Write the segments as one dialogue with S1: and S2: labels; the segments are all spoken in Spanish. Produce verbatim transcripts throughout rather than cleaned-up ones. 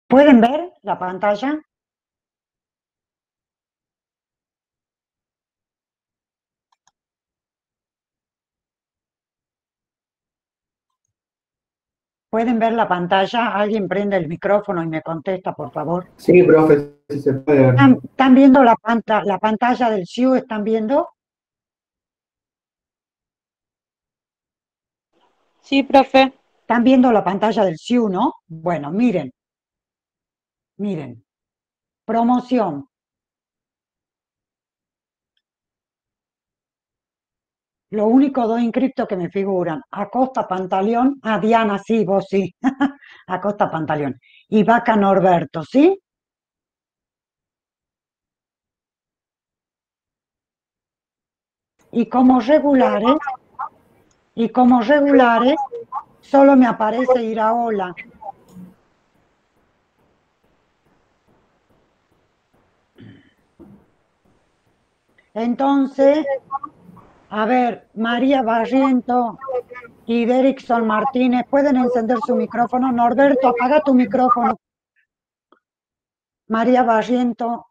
S1: ¿Pueden ver la pantalla? ¿Pueden ver la pantalla? Alguien prende el micrófono y me contesta, por favor.
S2: Sí, profe, si se puede ver.
S1: ¿Están, están viendo la, panta- la pantalla del S I U? ¿Están viendo?
S3: Sí, profe.
S1: ¿Están viendo la pantalla del S I U, no? Bueno, miren, miren. Promoción. Los únicos dos inscriptos que me figuran, Acosta Pantaleón, ah, Diana, sí, vos sí, Acosta Pantaleón, y Vaca Norberto, ¿sí? Y como regulares, y como regulares, solo me aparece Iraola. Entonces, a ver, María Barriento y Derrickson Martínez, ¿pueden encender su micrófono? Norberto, apaga tu micrófono. María Barriento.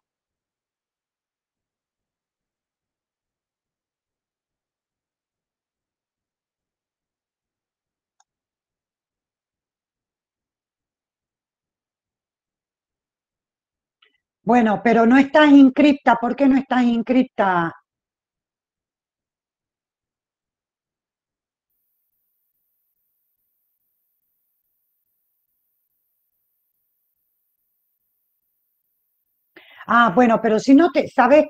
S1: Bueno, pero no estás inscripta. ¿Por qué no estás inscripta? Ah, bueno, pero si no te, ¿sabes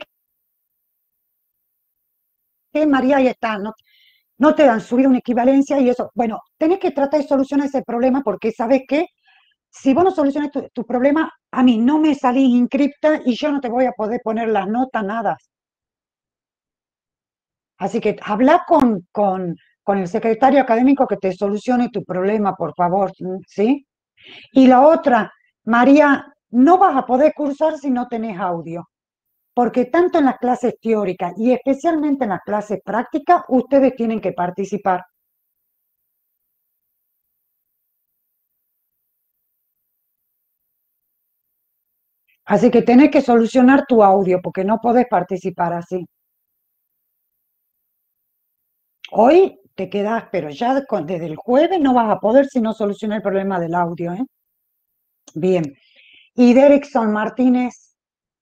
S1: qué, María? Ahí está, no, no te dan subida una equivalencia y eso. Bueno, tenés que tratar de solucionar ese problema porque, ¿sabes qué? Si vos no solucionas tu, tu problema, a mí no me salís inscripta y yo no te voy a poder poner las notas, nada. Así que habla con, con, con el secretario académico que te solucione tu problema, por favor, ¿sí? Y la otra, María, no vas a poder cursar si no tenés audio, porque tanto en las clases teóricas y especialmente en las clases prácticas, ustedes tienen que participar. Así que tenés que solucionar tu audio, porque no podés participar así. Hoy te quedás, pero ya con- desde el jueves no vas a poder si no solucionas el problema del audio, ¿eh? Bien. Y Derrickson Martínez,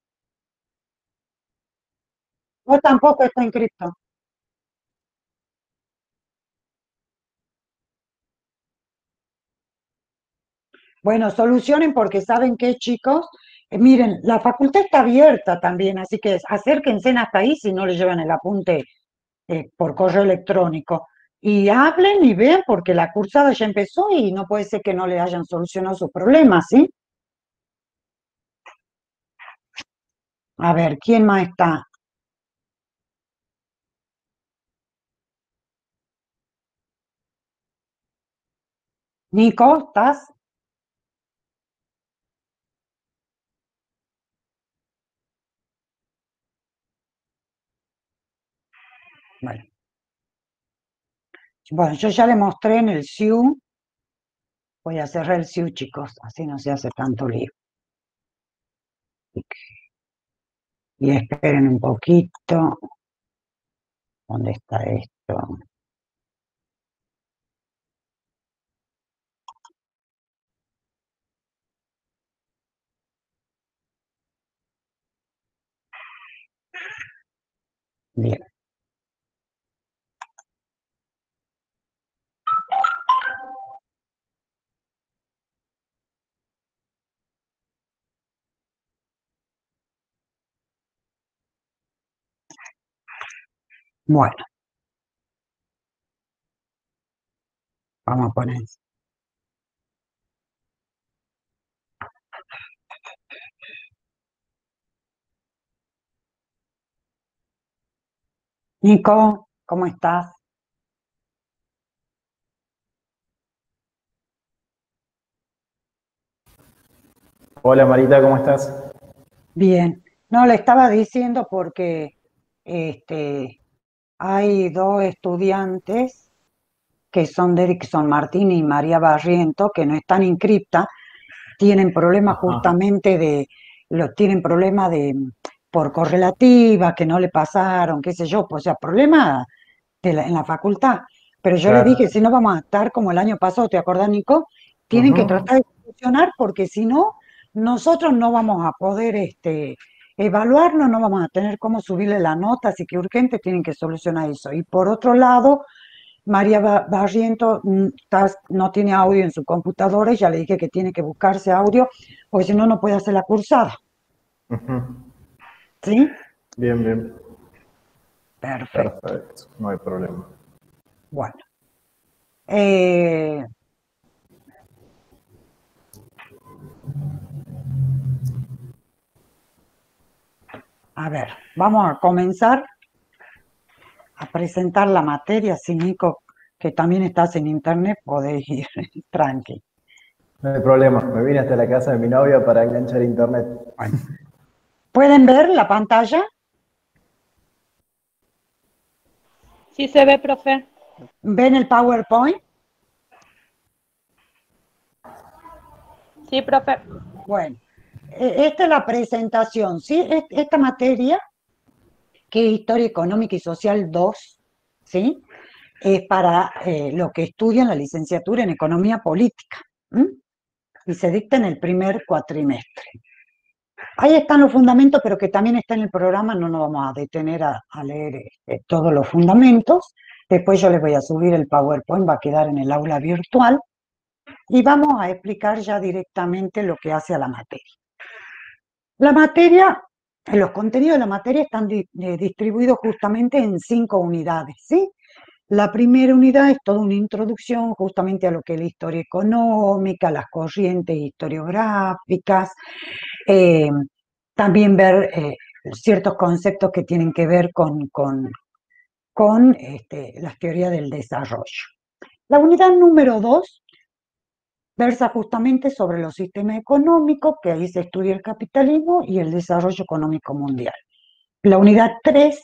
S1: vos tampoco está inscrito. Bueno, solucionen porque saben que, chicos, Eh, miren, la facultad está abierta también, así que acérquense hasta ahí si no le llevan el apunte eh, por correo electrónico. Y hablen y vean porque la cursada ya empezó y no puede ser que no le hayan solucionado sus problemas, ¿sí? A ver, ¿quién más está? Nico, ¿estás? Bueno, bueno, yo ya le mostré en el S I U. Voy a cerrar el S I U, chicos, así no se hace tanto lío. Y esperen un poquito. ¿Dónde está esto? Bien. Bueno, vamos a poner. Nico, ¿cómo estás?
S4: Hola Marita, ¿cómo estás?
S1: Bien. No, le estaba diciendo porque este, hay dos estudiantes que son Derrickson Martín y María Barriento que no están inscriptas tienen problemas
S4: Ajá.
S1: justamente de, lo, tienen problemas de, por correlativa, que no le pasaron, qué sé yo, pues, o sea, problemas de la- en la facultad. Pero yo les dije,
S4: Claro.
S1: si no vamos a estar como el año pasado, ¿te acordás, Nico? Tienen que
S4: Ujú.
S1: tratar de solucionar porque si no, nosotros no vamos a poder este, evaluarlo, no vamos a tener cómo subirle la nota, así que urgente tienen que solucionar eso. Y por otro lado, María Ba- Barriento mm, está- no tiene audio en su computadora y ya le dije que tiene que buscarse audio, porque si no, no puede hacer la cursada.
S4: Ujú.
S1: ¿Sí?
S4: Bien, bien.
S1: Perfecto.
S4: Perfecto. No hay problema.
S1: Bueno. Eh, a ver, vamos a comenzar a presentar la materia. Si Nico, que también estás en internet, podés ir tranqui.
S4: No hay problema. Me vine hasta la casa de mi novia para enganchar internet.
S1: Bueno. ¿Pueden ver la pantalla?
S3: Sí se ve, profe.
S1: ¿Ven el PowerPoint?
S3: Sí, profe.
S1: Bueno, e- esta es la presentación, ¿sí? Es- Esta materia, que es Historia Económica y Social dos, ¿sí? Es para eh, lo que estudian la licenciatura en Economía Política, ¿m? Y se dicta en el primer cuatrimestre. Ahí están los fundamentos, pero que también está en el programa, no nos vamos a detener a, a leer eh, todos los fundamentos. Después yo les voy a subir el PowerPoint, va a quedar en el aula virtual, y vamos a explicar ya directamente lo que hace a la materia. La materia, los contenidos de la materia están di- eh, distribuidos justamente en cinco unidades, ¿sí? La primera unidad es toda una introducción justamente a lo que es la historia económica, las corrientes historiográficas, eh, también ver eh, ciertos conceptos que tienen que ver con, con, con este, las teorías del desarrollo. La unidad número dos versa justamente sobre los sistemas económicos, que ahí se estudia el capitalismo y el desarrollo económico mundial. La unidad tres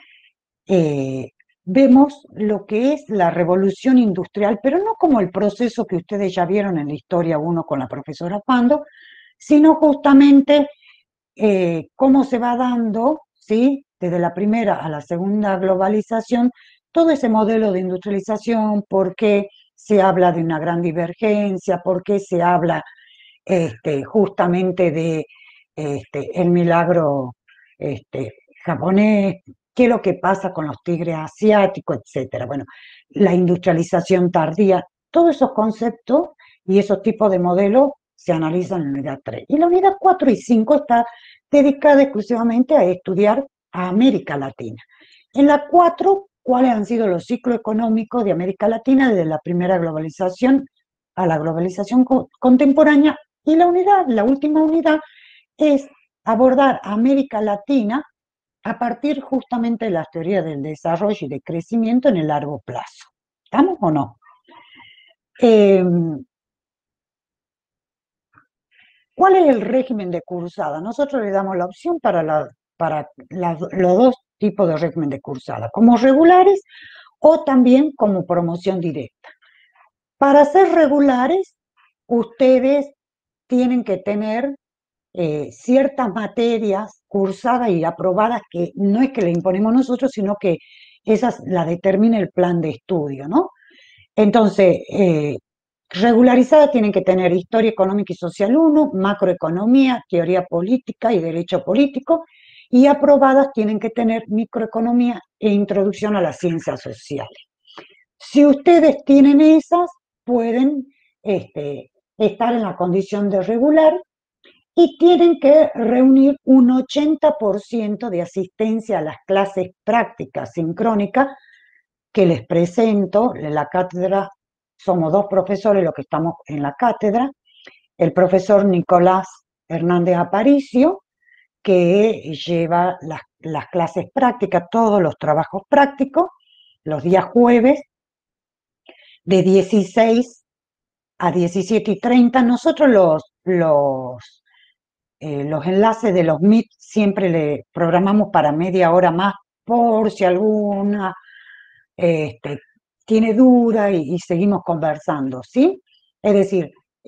S1: eh, vemos lo que es la revolución industrial, pero no como el proceso que ustedes ya vieron en la historia uno con la profesora Pando, sino justamente eh, cómo se va dando, ¿sí? Desde la primera a la segunda globalización, todo ese modelo de industrialización, por qué se habla de una gran divergencia, por qué se habla este, justamente de este, el milagro este, japonés, qué es lo que pasa con los tigres asiáticos, etcétera. Bueno, la industrialización tardía, todos esos conceptos y esos tipos de modelos se analizan en la unidad tres. Y la unidad cuatro y cinco está dedicada exclusivamente a estudiar a América Latina. En la cuatro, ¿cuáles han sido los ciclos económicos de América Latina desde la primera globalización a la globalización co contemporánea? Y la unidad, la última unidad, es abordar América Latina a partir justamente de las teorías del desarrollo y de crecimiento en el largo plazo. ¿Estamos o no? Eh, ¿Cuál es el régimen de cursada? Nosotros le damos la opción para, la, para la, los dos tipos de régimen de cursada, como regulares o también como promoción directa. Para ser regulares, ustedes tienen que tener eh, ciertas materias cursadas y aprobadas que no es que le imponemos nosotros, sino que esas las determina el plan de estudio, ¿no? Entonces, eh, regularizadas tienen que tener Historia Económica y Social uno, Macroeconomía, Teoría Política y Derecho Político, y aprobadas tienen que tener Microeconomía e Introducción a las Ciencias Sociales. Si ustedes tienen esas, pueden este, estar en la condición de regular y tienen que reunir un ochenta por ciento de asistencia a las clases prácticas sincrónicas que les presento. En la cátedra somos dos profesores los que estamos en la cátedra, el profesor Nicolás Hernández Aparicio, que lleva las, las clases prácticas, todos los trabajos prácticos, los días jueves, de dieciséis a diecisiete y treinta. Nosotros los, los Eh, los enlaces de los Meet siempre le programamos para media hora más por si alguna este, tiene duda y, y seguimos conversando, ¿sí? Es decir,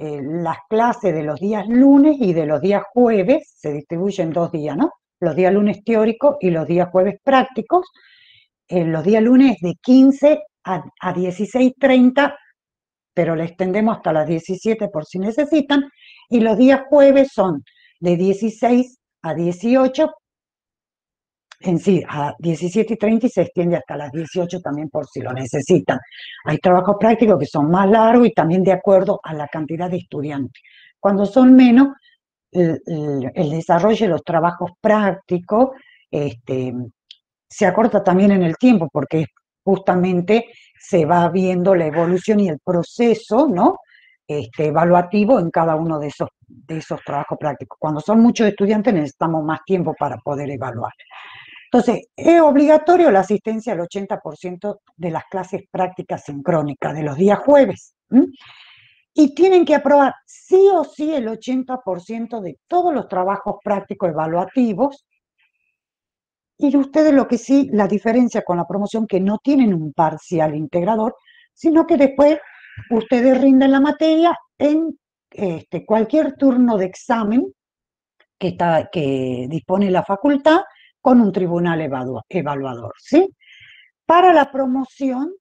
S1: eh, las clases de los días lunes y de los días jueves, se distribuyen dos días, ¿no? Los días lunes teóricos y los días jueves prácticos. Eh, los días lunes de quince a, a dieciséis treinta, pero le extendemos hasta las diecisiete por si necesitan, y los días jueves son de dieciséis a dieciocho, en sí, a diecisiete y treinta, y se extiende hasta las dieciocho también por si lo necesitan. Hay trabajos prácticos que son más largos y también de acuerdo a la cantidad de estudiantes. Cuando son menos, el, el, el desarrollo de los trabajos prácticos este, se acorta también en el tiempo, porque justamente se va viendo la evolución y el proceso, ¿no? Este, evaluativo en cada uno de esos, de esos trabajos prácticos. Cuando son muchos estudiantes necesitamos más tiempo para poder evaluar. Entonces, es obligatorio la asistencia al ochenta por ciento de las clases prácticas sincrónicas de los días jueves. ¿m? Y tienen que aprobar sí o sí el ochenta por ciento de todos los trabajos prácticos evaluativos. Y ustedes lo que sí, la diferencia con la promoción, que no tienen un parcial integrador, sino que después ustedes rinden la materia en este, cualquier turno de examen que, está, que dispone la facultad con un tribunal evaluador, ¿sí? Para la promoción,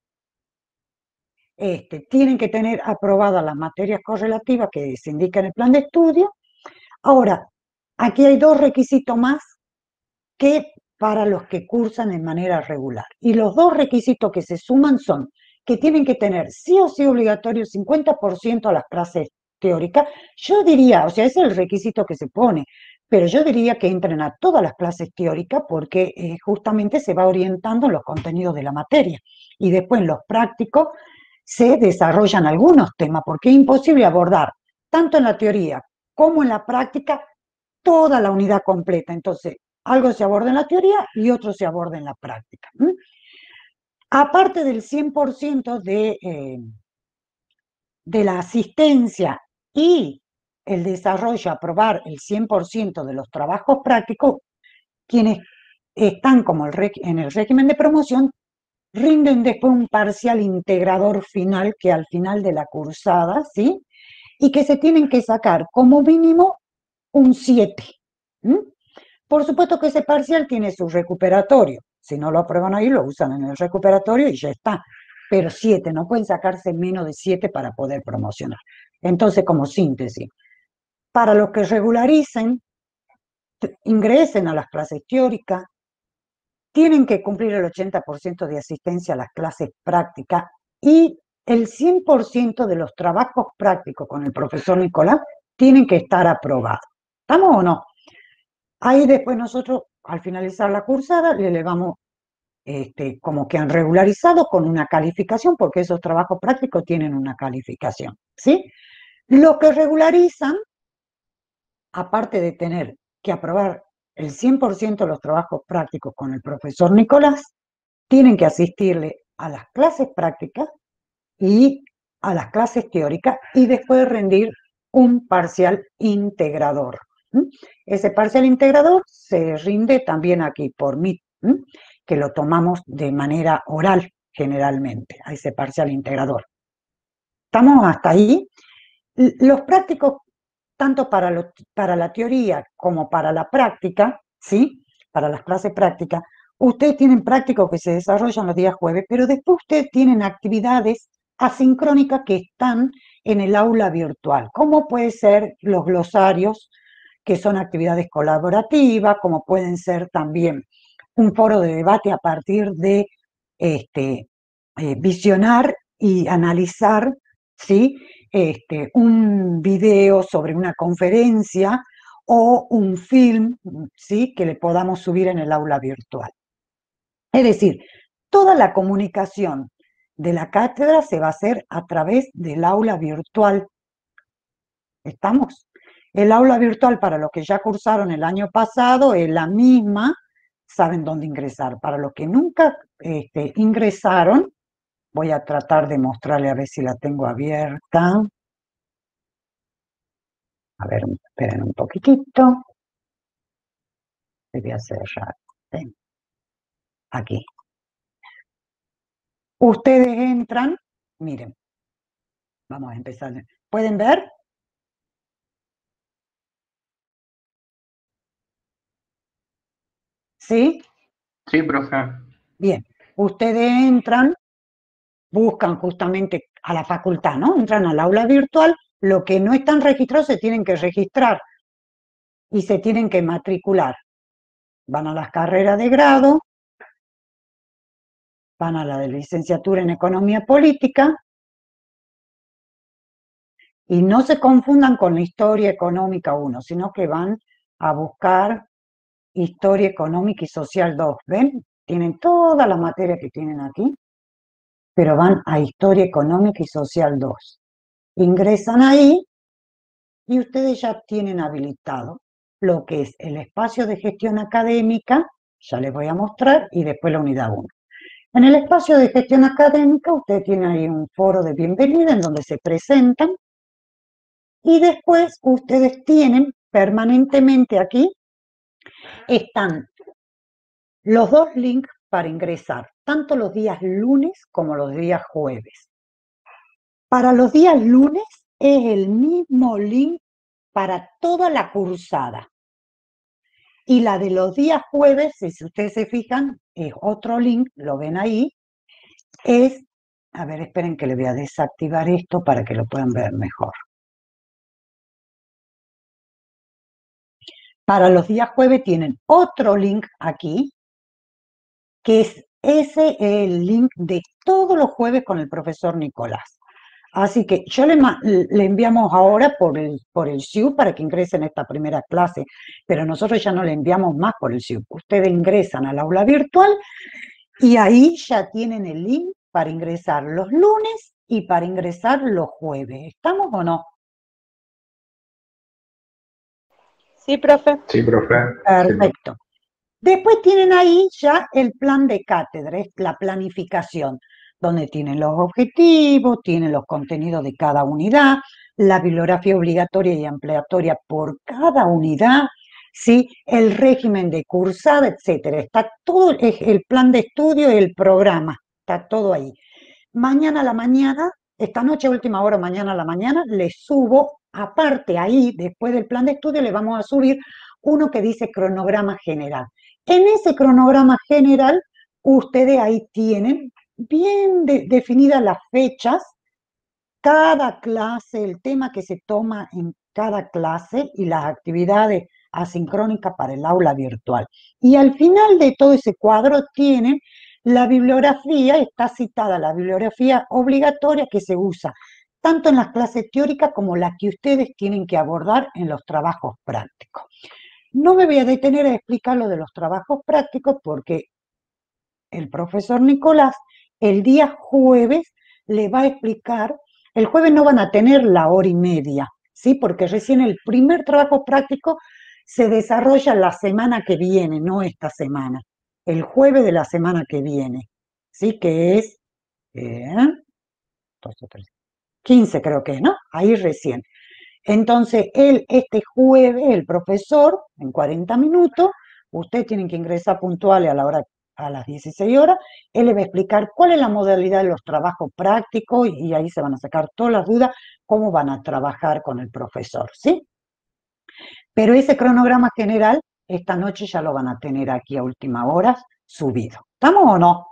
S1: este, tienen que tener aprobadas las materias correlativas que se indican en el plan de estudio. Ahora, aquí hay dos requisitos más que para los que cursan de manera regular. Y los dos requisitos que se suman son que tienen que tener sí o sí obligatorio cincuenta por ciento a las clases teóricas. Yo diría, o sea, ese es el requisito que se pone, pero yo diría que entren a todas las clases teóricas porque eh, justamente se va orientando en los contenidos de la materia. Y después en los prácticos se desarrollan algunos temas, porque es imposible abordar tanto en la teoría como en la práctica toda la unidad completa. Entonces, algo se aborda en la teoría y otro se aborda en la práctica. ¿Mm? Aparte del cien por ciento de, eh, de la asistencia y el desarrollo, aprobar el cien por ciento de los trabajos prácticos, quienes están como el reg- en el régimen de promoción, rinden después un parcial integrador final, que al final de la cursada, ¿sí? Y que se tienen que sacar como mínimo un siete. ¿Mm? Por supuesto que ese parcial tiene su recuperatorio. Si no lo aprueban ahí, lo usan en el recuperatorio y ya está. Pero siete, no pueden sacarse menos de siete para poder promocionar. Entonces, como síntesis, para los que regularicen, ingresen a las clases teóricas, tienen que cumplir el ochenta por ciento de asistencia a las clases prácticas y el cien por ciento de los trabajos prácticos con el profesor Nicolás tienen que estar aprobados. ¿Estamos o no? Ahí después nosotros, al finalizar la cursada, le elevamos este, como que han regularizado con una calificación, porque esos trabajos prácticos tienen una calificación, ¿sí? Los que regularizan, aparte de tener que aprobar el cien por ciento de los trabajos prácticos con el profesor Nicolás, tienen que asistirle a las clases prácticas y a las clases teóricas y después rendir un parcial integrador. ¿Mm? Ese parcial integrador se rinde también aquí por mí, ¿m? que lo tomamos de manera oral generalmente, a ese parcial integrador. ¿Estamos hasta ahí? Los prácticos, tanto para, lo, para la teoría como para la práctica, ¿sí? Para las clases prácticas, ustedes tienen prácticos que se desarrollan los días jueves, pero después ustedes tienen actividades asincrónicas que están en el aula virtual, como pueden ser los glosarios, que son actividades colaborativas, como pueden ser también un foro de debate a partir de este, eh, visionar y analizar, ¿sí? Este, un video sobre una conferencia o un film, ¿sí? que le podamos subir en el aula virtual. Es decir, toda la comunicación de la cátedra se va a hacer a través del aula virtual. ¿Estamos? El aula virtual, para los que ya cursaron el año pasado, es la misma, saben dónde ingresar. Para los que nunca este, ingresaron, voy a tratar de mostrarle a ver si la tengo abierta. A ver, esperen un poquitito. Voy a cerrar. ¿Sí? Aquí. Ustedes entran, miren, vamos a empezar. ¿Pueden ver? ¿Sí?
S2: Sí, profe.
S1: Bien, ustedes entran, buscan justamente a la facultad, ¿no? Entran al aula virtual, lo que no están registrados se tienen que registrar y se tienen que matricular. Van a las carreras de grado, van a la de licenciatura en Economía Política, y no se confundan con la Historia Económica uno, sino que van a buscar Historia Económica y Social dos. ¿Ven? Tienen toda la materia que tienen aquí, pero van a Historia Económica y Social dos. Ingresan ahí y ustedes ya tienen habilitado lo que es el espacio de gestión académica, ya les voy a mostrar, y después la unidad uno. En el espacio de gestión académica ustedes tienen ahí un foro de bienvenida en donde se presentan, y después ustedes tienen permanentemente aquí, están los dos links para ingresar, tanto los días lunes como los días jueves. Para los días lunes es el mismo link para toda la cursada. Y la de los días jueves, si ustedes se fijan, es otro link, lo ven ahí, es, a ver, esperen que le voy a desactivar esto para que lo puedan ver mejor. Para los días jueves tienen otro link aquí, que es ese el link de todos los jueves con el profesor Nicolás. Así que yo le, le enviamos ahora por el, por el S I U para que ingresen a esta primera clase, pero nosotros ya no le enviamos más por el S I U. Ustedes ingresan al aula virtual y ahí ya tienen el link para ingresar los lunes y para ingresar los jueves. ¿Estamos o no?
S3: Sí, profe.
S2: Sí, profe.
S1: Perfecto. Después tienen ahí ya el plan de cátedra, es la planificación, donde tienen los objetivos, tienen los contenidos de cada unidad, la bibliografía obligatoria y ampliatoria por cada unidad, ¿sí? El régimen de cursada, etcétera. Está todo el plan de estudio y el programa, está todo ahí. Mañana a la mañana, esta noche, última hora, mañana a la mañana, les subo, aparte ahí, después del plan de estudio, le vamos a subir uno que dice cronograma general. En ese cronograma general, ustedes ahí tienen bien de, definidas las fechas, cada clase, el tema que se toma en cada clase y las actividades asincrónicas para el aula virtual. Y al final de todo ese cuadro tienen la bibliografía, está citada la bibliografía obligatoria que se usa tanto en las clases teóricas como la que ustedes tienen que abordar en los trabajos prácticos. No me voy a detener a explicar lo de los trabajos prácticos porque el profesor Nicolás el día jueves le va a explicar. El jueves no van a tener la hora y media, ¿sí? Porque recién el primer trabajo práctico se desarrolla la semana que viene, no esta semana. El jueves de la semana que viene, ¿sí? Que es eh, quince creo que es, ¿no? Ahí recién. Entonces, él, este jueves, el profesor, en cuarenta minutos, ustedes tienen que ingresar puntuales a la hora, a las dieciséis horas, él les va a explicar cuál es la modalidad de los trabajos prácticos y ahí se van a sacar todas las dudas, cómo van a trabajar con el profesor, ¿sí? Pero ese cronograma general, esta noche ya lo van a tener aquí a última hora subido. ¿Estamos o no?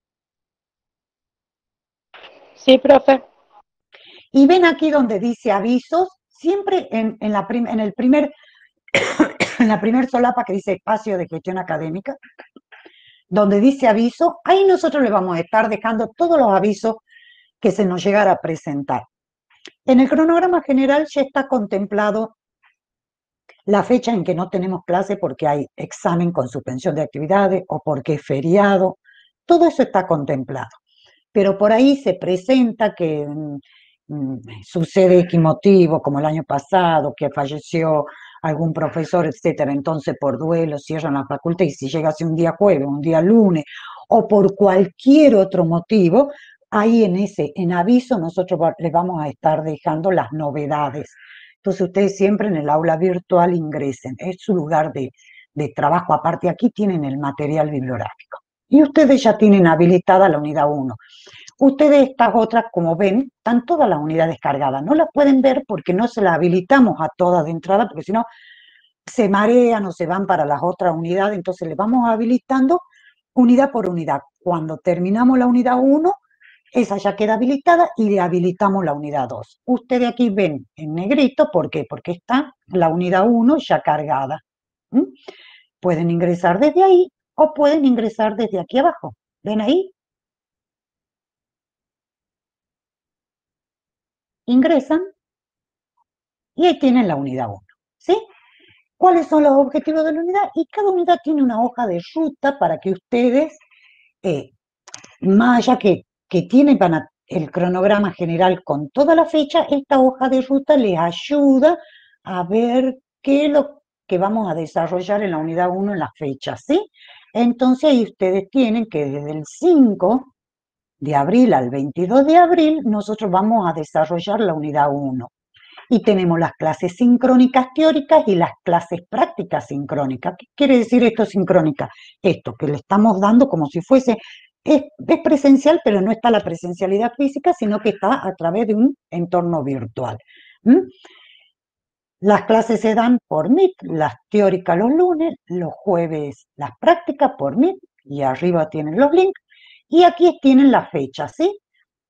S3: Sí, profe.
S1: Y ven aquí donde dice avisos, siempre en, en, la prim, en el primer, en la primer solapa que dice espacio de gestión académica, donde dice aviso, ahí nosotros le vamos a estar dejando todos los avisos que se nos llegara a presentar. En el cronograma general ya está contemplado la fecha en que no tenemos clase porque hay examen con suspensión de actividades o porque es feriado, todo eso está contemplado. Pero por ahí se presenta que mmm, sucede X motivo, como el año pasado, que falleció algún profesor, etcétera, entonces por duelo cierran la facultad y si llega a ser un día jueves, un día lunes, o por cualquier otro motivo, ahí en ese, en aviso, nosotros les vamos a estar dejando las novedades. Entonces ustedes siempre en el aula virtual ingresen, es su lugar de, de trabajo, aparte aquí tienen el material bibliográfico. Y ustedes ya tienen habilitada la unidad uno. Ustedes estas otras, como ven, están todas las unidades cargadas. No las pueden ver porque no se las habilitamos a todas de entrada, porque si no, se marean o se van para las otras unidades, entonces le vamos habilitando unidad por unidad. Cuando terminamos la unidad uno, esa ya queda habilitada y le habilitamos la unidad dos. Ustedes aquí ven en negrito, ¿por qué? Porque está la unidad uno ya cargada. ¿Mm? Pueden ingresar desde ahí o pueden ingresar desde aquí abajo. ¿Ven ahí? Ingresan y ahí tienen la unidad uno, ¿sí? ¿Cuáles son los objetivos de la unidad? Y cada unidad tiene una hoja de ruta para que ustedes, eh, más allá que, que tienen van a- el cronograma general con toda la fecha, esta hoja de ruta les ayuda a ver qué es lo que vamos a desarrollar en la unidad uno en las fechas, ¿sí? Entonces ahí ustedes tienen que desde el cinco de abril al veintidós de abril nosotros vamos a desarrollar la unidad uno. Y tenemos las clases sincrónicas teóricas y las clases prácticas sincrónicas. ¿Qué quiere decir esto sincrónica? Esto, que le estamos dando como si fuese, es, es presencial, pero no está la presencialidad física, sino que está a través de un entorno virtual. ¿Mm? Las clases se dan por Meet, las teóricas los lunes, los jueves las prácticas por Meet, y arriba tienen los links, y aquí tienen la fecha, ¿sí?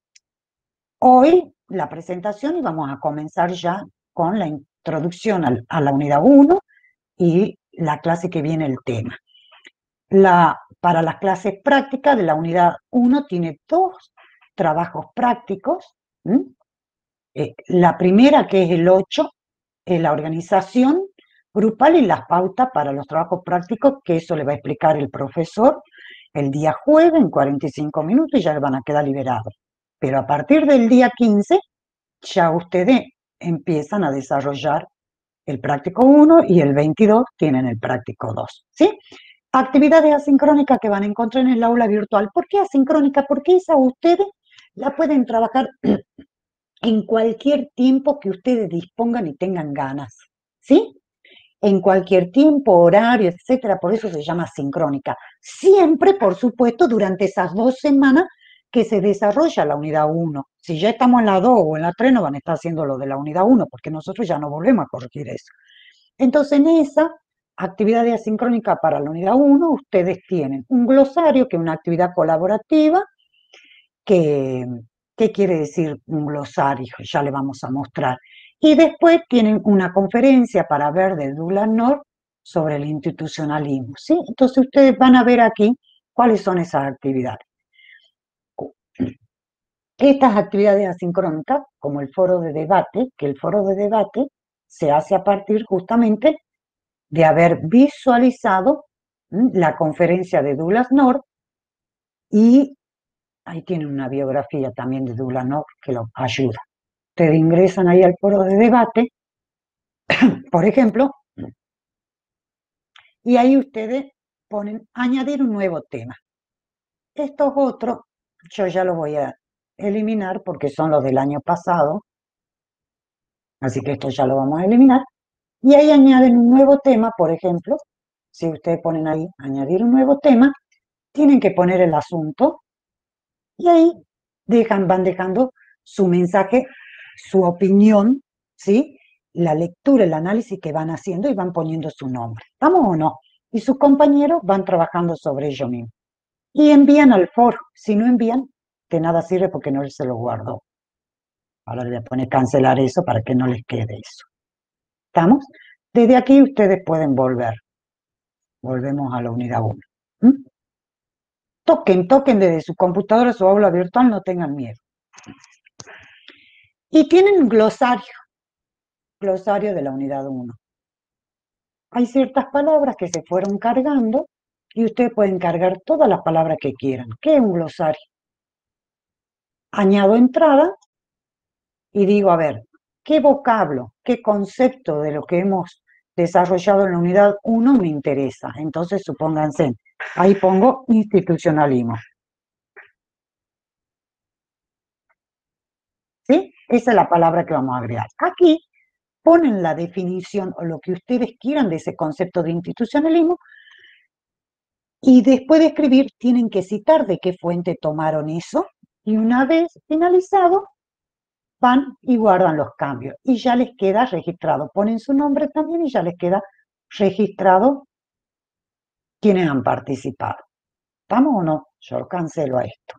S1: Hoy la presentación y vamos a comenzar ya con la introducción al- a la unidad uno y la clase que viene el tema. La, para las clases prácticas de la unidad uno tiene dos trabajos prácticos. ¿m? Eh, la primera, que es el ocho, es la organización grupal y las pautas para los trabajos prácticos, que eso le va a explicar el profesor el día jueves en cuarenta y cinco minutos y ya van a quedar liberados. Pero a partir del día quince, ya ustedes empiezan a desarrollar el práctico uno y el veintidós tienen el práctico dos, ¿sí? Actividades asincrónicas que van a encontrar en el aula virtual. ¿Por qué asincrónica? Porque esa ustedes la pueden trabajar en cualquier tiempo que ustedes dispongan y tengan ganas, ¿sí? En cualquier tiempo, horario, etcétera, por eso se llama sincrónica. Siempre, por supuesto, durante esas dos semanas que se desarrolla la unidad uno. Si ya estamos en la dos o en la tres, no van a estar haciendo lo de la unidad uno, porque nosotros ya no volvemos a corregir eso. Entonces, en esa actividad de asincrónica para la unidad uno, ustedes tienen un glosario, que es una actividad colaborativa, que, ¿qué quiere decir un glosario? Ya le vamos a mostrar. Y después tienen una conferencia para ver de Douglas North sobre el institucionalismo, ¿sí? Entonces ustedes van a ver aquí cuáles son esas actividades. Estas actividades asincrónicas, como el foro de debate, que el foro de debate se hace a partir justamente de haber visualizado ¿m? la conferencia de Douglas North, y ahí tienen una biografía también de Douglas North que los ayuda. Ustedes ingresan ahí al foro de debate, por ejemplo, y ahí ustedes ponen añadir un nuevo tema. Estos otros yo ya los voy a eliminar porque son los del año pasado, así que esto ya lo vamos a eliminar. Y ahí añaden un nuevo tema, por ejemplo, si ustedes ponen ahí añadir un nuevo tema, tienen que poner el asunto y ahí dejan, van dejando su mensaje, su opinión, ¿sí? La lectura, el análisis que van haciendo y van poniendo su nombre. ¿Estamos o no? Y sus compañeros van trabajando sobre ello mismo. Y envían al foro. Si no envían, de nada sirve porque no se lo guardó. Ahora le voy a poner cancelar eso para que no les quede eso. ¿Estamos? Desde aquí ustedes pueden volver. Volvemos a la unidad uno. ¿Mm? Toquen, toquen desde su computadora, su aula virtual, no tengan miedo. Y tienen un glosario, glosario de la unidad uno. Hay ciertas palabras que se fueron cargando y ustedes pueden cargar todas las palabras que quieran. ¿Qué es un glosario? Añado entrada y digo, a ver, ¿qué vocablo, qué concepto de lo que hemos desarrollado en la unidad uno me interesa? Entonces, supónganse, ahí pongo institucionalismo. ¿Sí? Esa es la palabra que vamos a agregar. Aquí ponen la definición o lo que ustedes quieran de ese concepto de institucionalismo y después de escribir tienen que citar de qué fuente tomaron eso y una vez finalizado van y guardan los cambios y ya les queda registrado. Ponen su nombre también y ya les queda registrado quienes han participado. ¿Estamos o no? Yo cancelo a esto.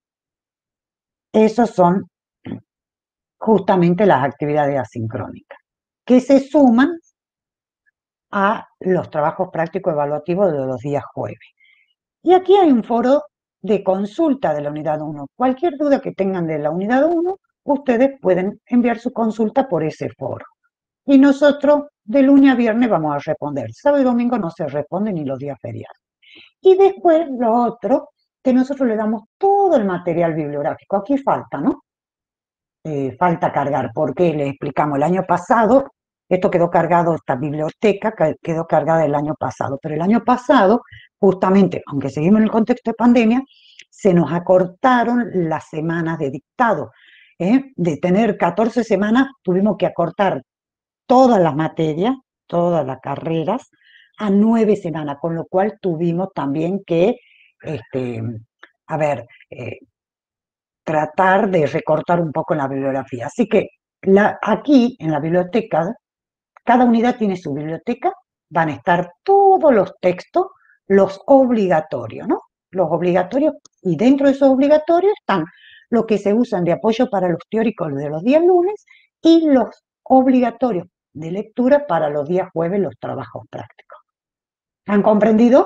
S1: Esos son justamente las actividades asincrónicas, que se suman a los trabajos prácticos evaluativos de los días jueves. Y aquí hay un foro de consulta de la unidad uno. Cualquier duda que tengan de la unidad uno, ustedes pueden enviar su consulta por ese foro. Y nosotros de lunes a viernes vamos a responder. Sábado y domingo no se responde ni los días feriados. Y después lo otro, que nosotros le damos todo el material bibliográfico. Aquí falta, ¿no? Eh, falta cargar, porque les explicamos el año pasado, esto quedó cargado, esta biblioteca quedó cargada el año pasado, pero el año pasado, justamente, aunque seguimos en el contexto de pandemia, se nos acortaron las semanas de dictado. ¿eh? De tener catorce semanas, tuvimos que acortar todas las materias, todas las carreras, a nueve semanas, con lo cual tuvimos también que, este, a ver, eh, tratar de recortar un poco en la bibliografía. Así que la, aquí, en la biblioteca, cada unidad tiene su biblioteca, van a estar todos los textos, los obligatorios, ¿no? Los obligatorios, y dentro de esos obligatorios están los que se usan de apoyo para los teóricos de los días lunes y los obligatorios de lectura para los días jueves, los trabajos prácticos. ¿Han comprendido?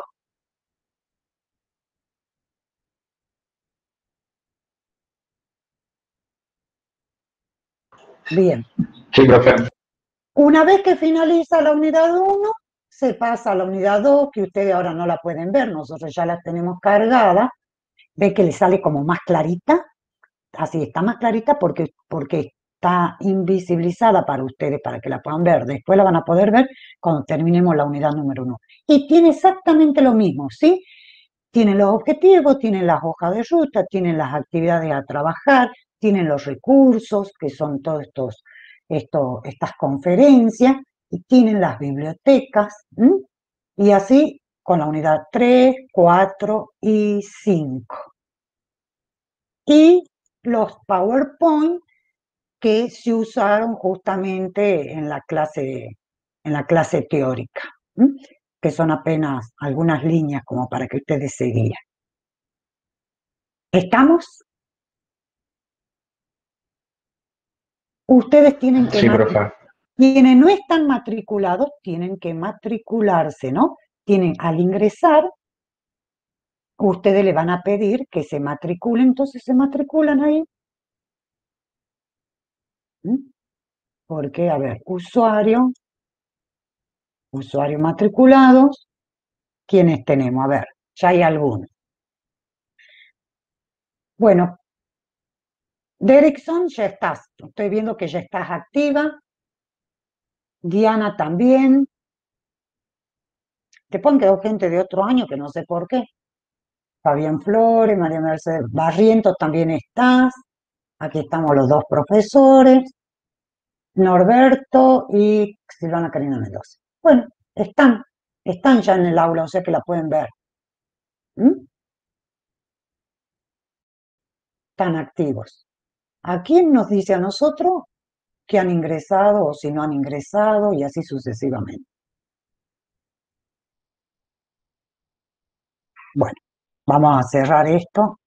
S1: Bien.
S2: Sí, profe.
S1: Una vez que finaliza la unidad uno, se pasa a la unidad dos, que ustedes ahora no la pueden ver, nosotros ya la tenemos cargada. Ve que le sale como más clarita, así está más clarita porque, porque está invisibilizada para ustedes, para que la puedan ver. Después la van a poder ver cuando terminemos la unidad número uno. Y tiene exactamente lo mismo, ¿sí? Tiene los objetivos, tiene las hojas de ruta, tiene las actividades a trabajar, tienen los recursos, que son todos estos, estos, estas conferencias, y tienen las bibliotecas, ¿m? Y así con la unidad tres, cuatro y cinco. Y los PowerPoint que se usaron justamente en la clase, en la clase teórica, ¿m? Que son apenas algunas líneas como para que ustedes se guíen. ¿Estamos? Ustedes tienen que...
S2: Sí, profe.
S1: Quienes no están matriculados tienen que matricularse, ¿no? Tienen, al ingresar, ustedes le van a pedir que se matriculen, entonces se matriculan ahí. ¿Mm? Porque, a ver, usuario, usuario matriculados, ¿quiénes tenemos? A ver, ya hay algunos. Bueno, Derrickson, ya estás. Estoy viendo que ya estás activa. Diana también. Te ponen quedó gente de otro año que no sé por qué. Fabián Flores, María Mercedes Barrientos también estás. Aquí estamos los dos profesores. Norberto y Silvana Karina Mendoza. Bueno, están, están ya en el aula, o sea que la pueden ver. ¿Mm? Están activos. ¿A quién nos dice a nosotros que han ingresado o si no han ingresado y así sucesivamente? Bueno, vamos a cerrar esto.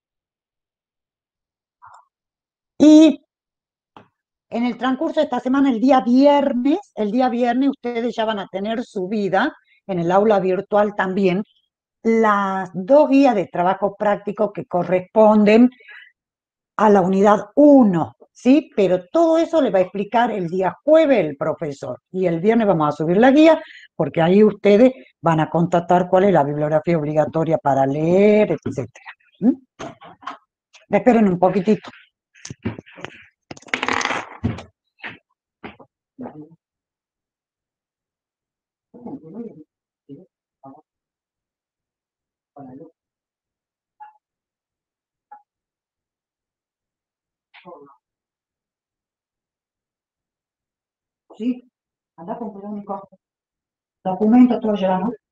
S1: Y en el transcurso de esta semana, el día viernes, el día viernes ustedes ya van a tener subida en el aula virtual también las dos guías de trabajo práctico que corresponden a la unidad uno, ¿sí? Pero todo eso le va a explicar el día jueves el profesor. Y el viernes vamos a subir la guía, porque ahí ustedes van a constatar cuál es la bibliografía obligatoria para leer, etcétera. ¿Mm? Esperen un poquitito. Sí, anda con tu único documento, todo ya, ¿no?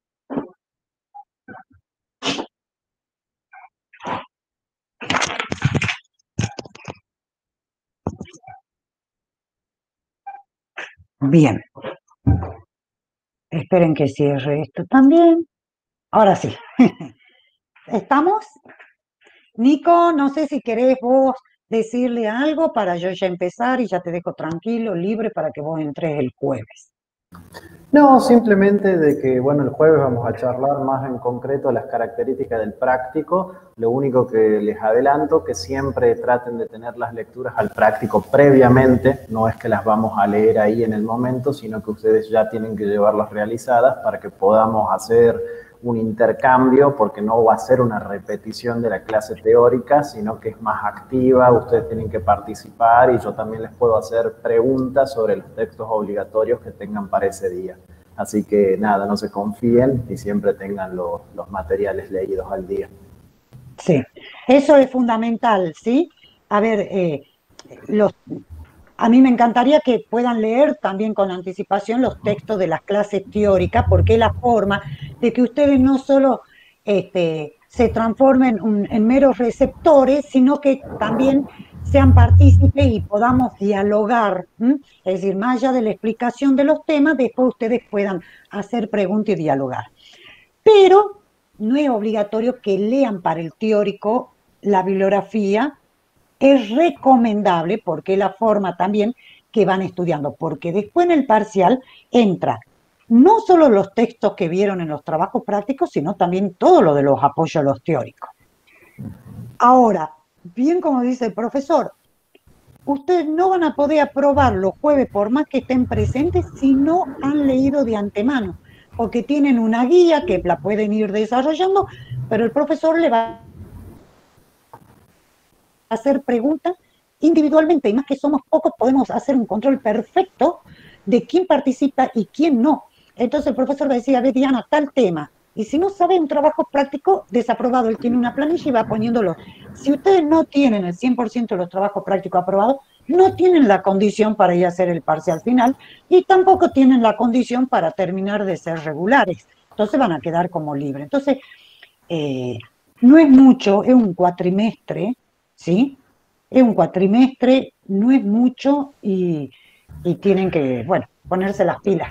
S1: Bien. Esperen que cierre esto también. Ahora sí. ¿Estamos? Nico, no sé si querés vos decirle algo para yo ya empezar y ya te dejo tranquilo, libre para que vos entres el jueves.
S4: No, simplemente de que, bueno, el jueves vamos a charlar más en concreto las características del práctico. Lo único que les adelanto, que siempre traten de tener las lecturas al práctico previamente. No es que las vamos a leer ahí en el momento, sino que ustedes ya tienen que llevarlas realizadas para que podamos hacer un intercambio, porque no va a ser una repetición de la clase teórica, sino que es más activa, ustedes tienen que participar y yo también les puedo hacer preguntas sobre los textos obligatorios que tengan para ese día. Así que nada, no se confíen y siempre tengan los, los materiales leídos al día.
S1: Sí, eso es fundamental, ¿sí? A ver, eh, los, a mí me encantaría que puedan leer también con anticipación los textos de las clases teóricas, porque es la forma de que ustedes no solo este, se transformen un- en meros receptores, sino que también sean partícipes y podamos dialogar, ¿m? Es decir, más allá de la explicación de los temas, después ustedes puedan hacer preguntas y dialogar. Pero no es obligatorio que lean para el teórico la bibliografía. Es recomendable, porque es la forma también que van estudiando, porque después en el parcial entra no solo los textos que vieron en los trabajos prácticos, sino también todo lo de los apoyos a los teóricos. Ahora, bien como dice el profesor, ustedes no van a poder aprobar los jueves por más que estén presentes si no han leído de antemano, porque tienen una guía que la pueden ir desarrollando, pero el profesor le va a hacer preguntas individualmente, y más que somos pocos, podemos hacer un control perfecto de quién participa y quién no. Entonces el profesor va a decir, a ver, Diana, tal tema, y si no sabe un trabajo práctico, desaprobado. Él tiene una planilla y va poniéndolo. Si ustedes no tienen el cien por ciento de los trabajos prácticos aprobados, no tienen la condición para ir a hacer el parcial final y tampoco tienen la condición para terminar de ser regulares. Entonces van a quedar como libres. Entonces, eh, no es mucho, es un cuatrimestre, ¿sí? Es un cuatrimestre, no es mucho y, y tienen que, bueno, ponerse las pilas.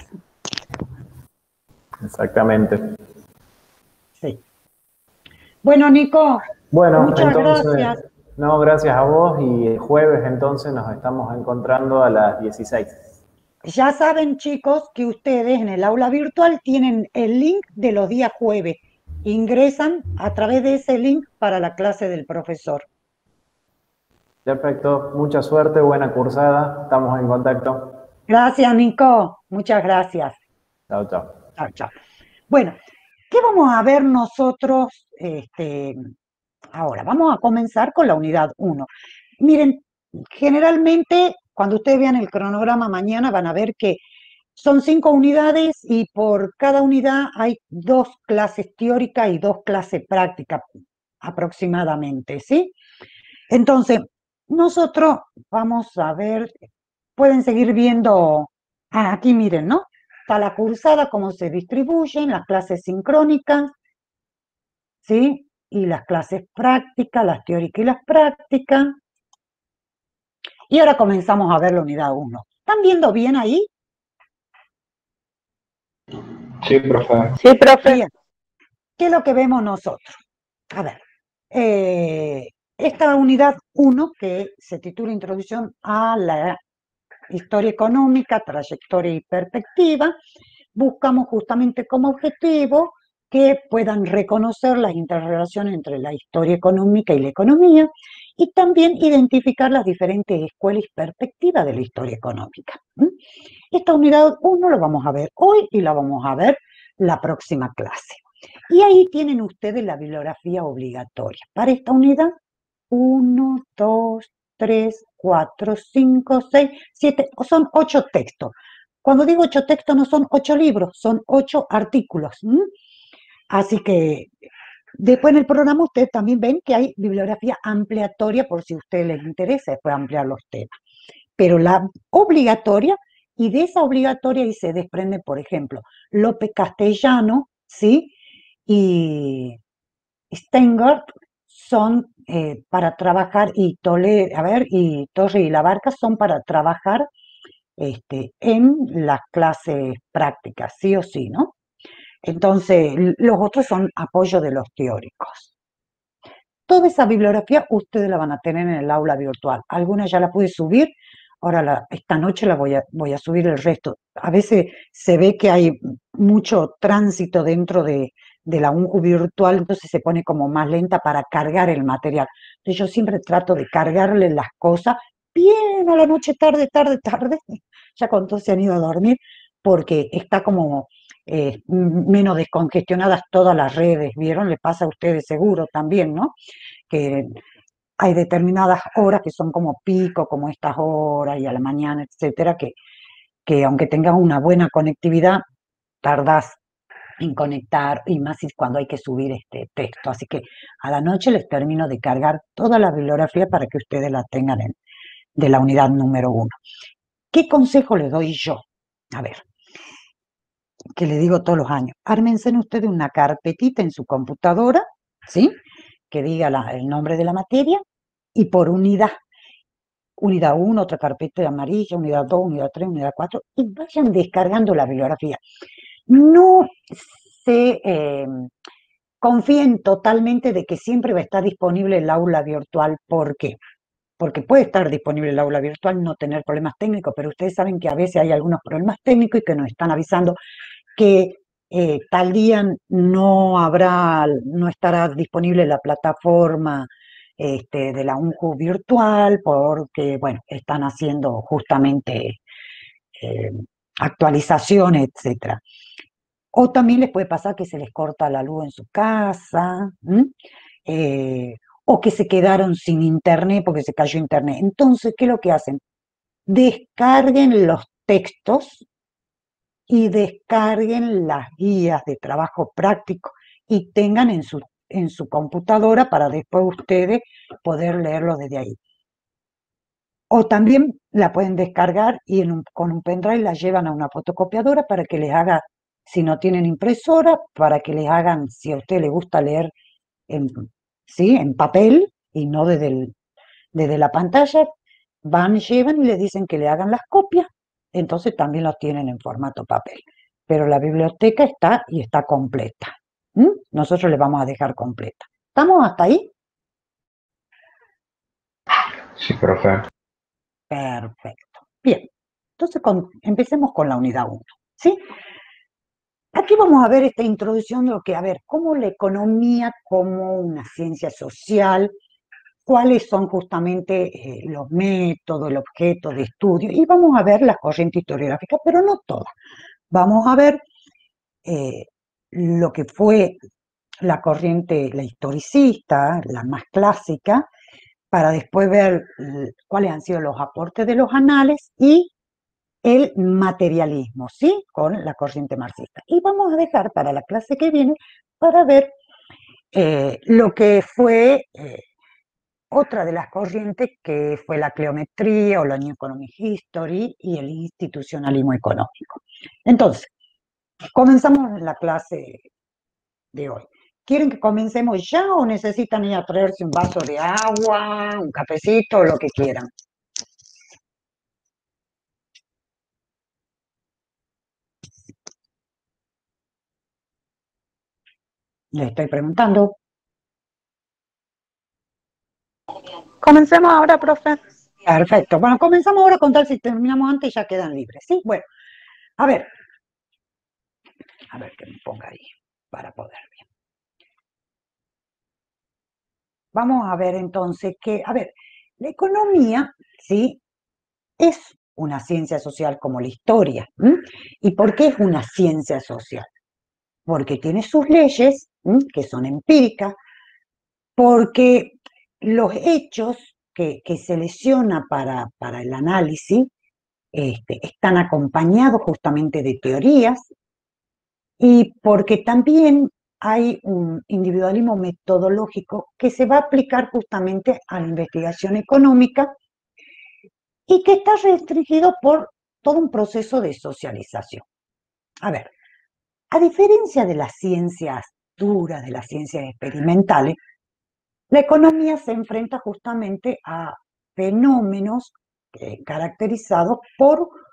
S4: Exactamente.
S1: Sí. Bueno, Nico,
S4: Bueno,
S1: muchas
S4: entonces,
S1: gracias.
S4: no, gracias a vos y el jueves entonces nos estamos encontrando a las dieciséis.
S1: Ya saben, chicos, que ustedes en el aula virtual tienen el link de los días jueves. Ingresan a través de ese link para la clase del profesor.
S4: Perfecto, mucha suerte, buena cursada, estamos en contacto.
S1: Gracias, Nico. Muchas gracias.
S4: Chao, chao.
S1: Chao, chao. Bueno, ¿qué vamos a ver nosotros este, ahora? Vamos a comenzar con la unidad uno. Miren, generalmente cuando ustedes vean el cronograma mañana van a ver que son cinco unidades y por cada unidad hay dos clases teóricas y dos clases prácticas aproximadamente, ¿sí? Entonces, nosotros vamos a ver, pueden seguir viendo, ah, aquí miren, ¿no? Está la cursada, cómo se distribuyen, las clases sincrónicas, ¿sí? Y las clases prácticas, las teóricas y las prácticas. Y ahora comenzamos a ver la unidad uno. ¿Están viendo bien ahí?
S2: Sí, profe.
S3: Sí, profe.
S1: Bien. ¿Qué es lo que vemos nosotros? A ver, eh, esta unidad uno, que se titula Introducción a la Historia Económica, Trayectoria y Perspectiva, buscamos justamente como objetivo que puedan reconocer las interrelaciones entre la historia económica y la economía y también identificar las diferentes escuelas y perspectivas de la historia económica. ¿Mm? Esta unidad uno la vamos a ver hoy y la vamos a ver la próxima clase. Y ahí tienen ustedes la bibliografía obligatoria. Para esta unidad, uno, dos, tres, cuatro, cinco, seis, siete, son ocho textos. Cuando digo ocho textos no son ocho libros, son ocho artículos. ¿m? Así que después en el programa ustedes también ven que hay bibliografía ampliatoria por si a ustedes les interesa después ampliar los temas. Pero la obligatoria, y de esa obligatoria y se desprende, por ejemplo, López Castellano, ¿sí? Y Steingart son eh, para trabajar, y Toledo, a ver, y Torre y La Barca son para trabajar este, en las clases prácticas, sí o sí, ¿no? Entonces, los otros son apoyo de los teóricos. Toda esa bibliografía ustedes la van a tener en el aula virtual. Algunas ya la pude subir, ahora la, esta noche la voy a, voy a subir el resto. A veces se ve que hay mucho tránsito dentro de, de la UNJU virtual, entonces se pone como más lenta para cargar el material. Entonces yo siempre trato de cargarle las cosas bien a la noche, tarde, tarde, tarde, ya cuando todos se han ido a dormir, porque está como eh, menos descongestionadas todas las redes, ¿vieron? Les pasa a ustedes seguro también, ¿no? Que hay determinadas horas que son como pico, como estas horas y a la mañana, etcétera, que, que aunque tengas una buena conectividad, tardas en conectar, y más si cuando hay que subir este texto. Así que a la noche les termino de cargar toda la bibliografía para que ustedes la tengan en, de la unidad número uno. ¿Qué consejo les doy yo? A ver, que le digo todos los años, ármense ustedes una carpetita en su computadora, ¿sí? Que diga la, el nombre de la materia, y por unidad, unidad uno, otra carpeta de amarilla, unidad dos, unidad tres, unidad cuatro, y vayan descargando la bibliografía. No se eh, confíen totalmente de que siempre va a estar disponible el aula virtual. ¿Por qué? Porque puede estar disponible el aula virtual, no tener problemas técnicos, pero ustedes saben que a veces hay algunos problemas técnicos y que nos están avisando que eh, tal día no habrá, no estará disponible la plataforma este, de la UNJU virtual, porque, bueno, están haciendo justamente eh, actualizaciones, etcétera. O también les puede pasar que se les corta la luz en su casa, eh, o que se quedaron sin internet porque se cayó internet. Entonces, ¿qué es lo que hacen? Descarguen los textos y descarguen las guías de trabajo práctico y tengan en su, en su computadora para después ustedes poder leerlo desde ahí. O también la pueden descargar y en un, con un pendrive la llevan a una fotocopiadora para que les haga, si no tienen impresora, para que les hagan, si a usted le gusta leer en, ¿sí? en papel y no desde, el, desde la pantalla, van, llevan y les dicen que le hagan las copias, entonces también los tienen en formato papel. Pero la biblioteca está y está completa. ¿Mm? Nosotros le vamos a dejar completa. ¿Estamos hasta ahí?
S2: Sí, profe.
S1: Perfecto. Bien. Entonces con, empecemos con la unidad uno. ¿Sí? Aquí vamos a ver esta introducción de lo que, a ver, cómo la economía como una ciencia social, cuáles son justamente eh, los métodos, el objeto de estudio, y vamos a ver las corrientes historiográficas, pero no todas. Vamos a ver eh, lo que fue la corriente, la historicista, la más clásica, para después ver eh, cuáles han sido los aportes de los anales y el materialismo, ¿sí? Con la corriente marxista. Y vamos a dejar para la clase que viene para ver eh, lo que fue eh, otra de las corrientes, que fue la cleometría o la New Economic History y el institucionalismo económico. Entonces, comenzamos la clase de hoy. ¿Quieren que comencemos ya o necesitan ir a traerse un vaso de agua, un cafecito, lo que quieran? Les estoy preguntando.
S3: Comencemos ahora, profe.
S1: Perfecto. Bueno, comenzamos ahora a contar, si terminamos antes ya quedan libres, ¿sí? Bueno, a ver. A ver que me ponga ahí para poder ver. Vamos a ver entonces que, a ver, la economía, ¿sí? Es una ciencia social como la historia. ¿m? ¿Y por qué es una ciencia social? Porque tiene sus leyes, ¿m? que son empíricas, porque los hechos que, que selecciona para, para el análisis este, están acompañados justamente de teorías, y porque también hay un individualismo metodológico que se va a aplicar justamente a la investigación económica y que está restringido por todo un proceso de socialización. A ver, a diferencia de las ciencias duras, de las ciencias experimentales, la economía se enfrenta justamente a fenómenos eh, caracterizados por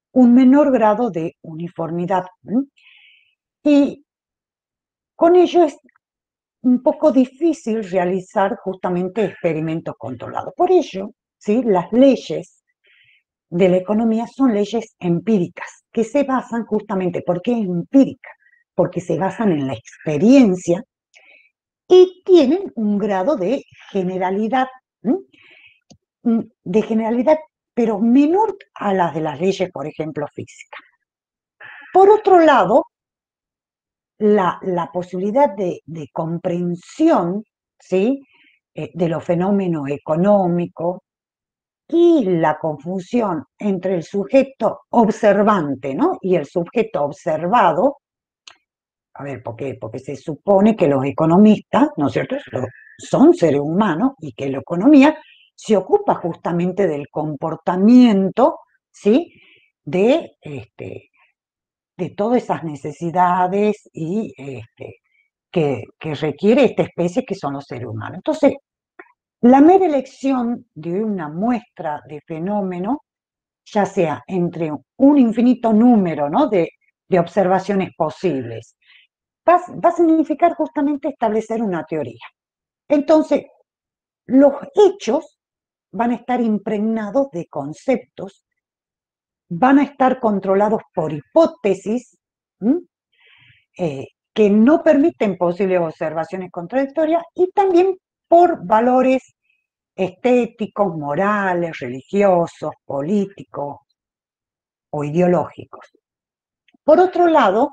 S1: un menor grado de uniformidad. ¿m? Y con ello es un poco difícil realizar justamente experimentos controlados. Por ello, ¿sí? Las leyes de la economía son leyes empíricas, que se basan justamente, ¿por qué es empírica? Porque se basan en la experiencia y tienen un grado de generalidad, ¿m? de generalidad, pero menor a las de las leyes, por ejemplo, físicas. Por otro lado, la, la posibilidad de, de comprensión, ¿sí? eh, de los fenómenos económicos y la confusión entre el sujeto observante, ¿no? y el sujeto observado. A ver, ¿por qué? Porque se supone que los economistas, ¿no es cierto?, son seres humanos y que la economía se ocupa justamente del comportamiento, ¿sí?, de, este, de todas esas necesidades y, este, que, que requiere esta especie que son los seres humanos. Entonces, la mera elección de una muestra de fenómeno, ya sea entre un infinito número, ¿no?, de, de observaciones posibles, va, va a significar justamente establecer una teoría. Entonces, los hechos van a estar impregnados de conceptos, van a estar controlados por hipótesis, eh, que no permiten posibles observaciones contradictorias, y también por valores estéticos, morales, religiosos, políticos o ideológicos. Por otro lado,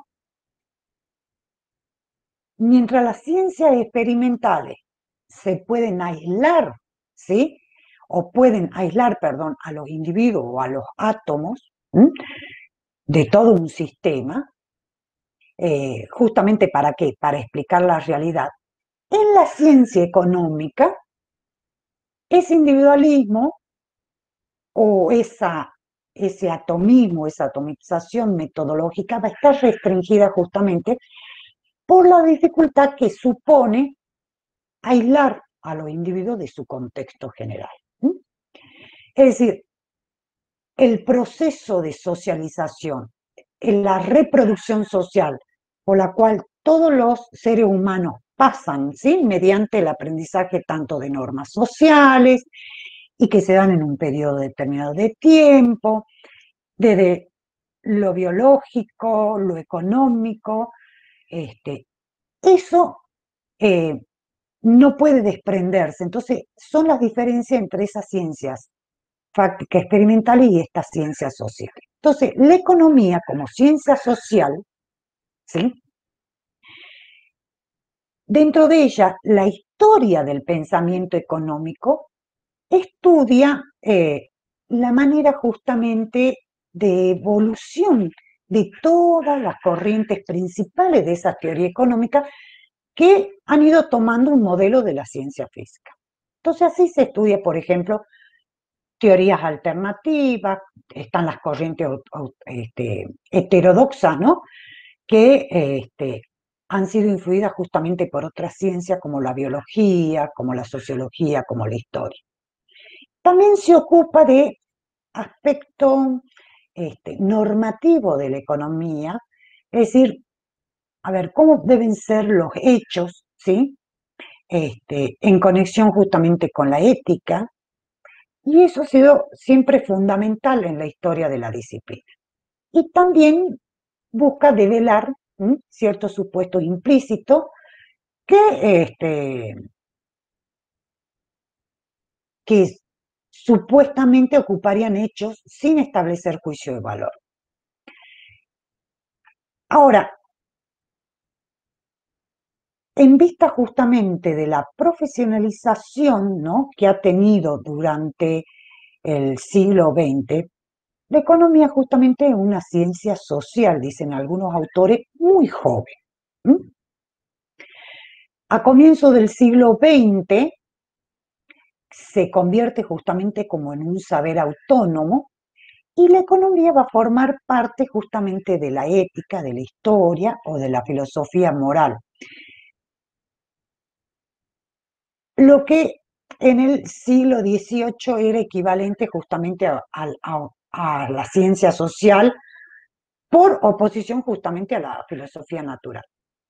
S1: mientras las ciencias experimentales se pueden aislar, ¿sí? o pueden aislar, perdón, a los individuos o a los átomos, ¿m? de todo un sistema, eh, justamente ¿para qué? Para explicar la realidad. En la ciencia económica, ese individualismo o esa, ese atomismo, esa atomización metodológica va a estar restringida justamente por la dificultad que supone aislar a los individuos de su contexto general. ¿Mm? Es decir, el proceso de socialización, la reproducción social por la cual todos los seres humanos pasan, ¿sí?, mediante el aprendizaje tanto de normas sociales y que se dan en un periodo determinado de tiempo, desde lo biológico, lo económico, este, eso eh, no puede desprenderse. Entonces, son las diferencias entre esas ciencias fácticas experimentales y estas ciencias sociales. Entonces, la economía como ciencia social, ¿sí?, dentro de ella, la historia del pensamiento económico estudia eh, la manera justamente de evolución de todas las corrientes principales de esa teoría económica que han ido tomando un modelo de la ciencia física. Entonces así se estudia, por ejemplo, teorías alternativas, están las corrientes este, heterodoxas, ¿no?, que este, han sido influidas justamente por otras ciencias como la biología, como la sociología, como la historia. También se ocupa de aspecto este, normativo de la economía, es decir, a ver, cómo deben ser los hechos, ¿sí?, este, en conexión justamente con la ética, y eso ha sido siempre fundamental en la historia de la disciplina. Y también busca develar ¿m? ciertos supuestos implícitos que, este, que supuestamente ocuparían hechos sin establecer juicio de valor. Ahora, en vista justamente de la profesionalización, ¿no?, que ha tenido durante el siglo veinte, la economía justamente es una ciencia social, dicen algunos autores, muy joven. ¿Mm? A comienzos del siglo veinte se convierte justamente como en un saber autónomo, y la economía va a formar parte justamente de la ética, de la historia o de la filosofía moral. Lo que en el siglo dieciocho era equivalente justamente a, a, a la ciencia social por oposición justamente a la filosofía natural.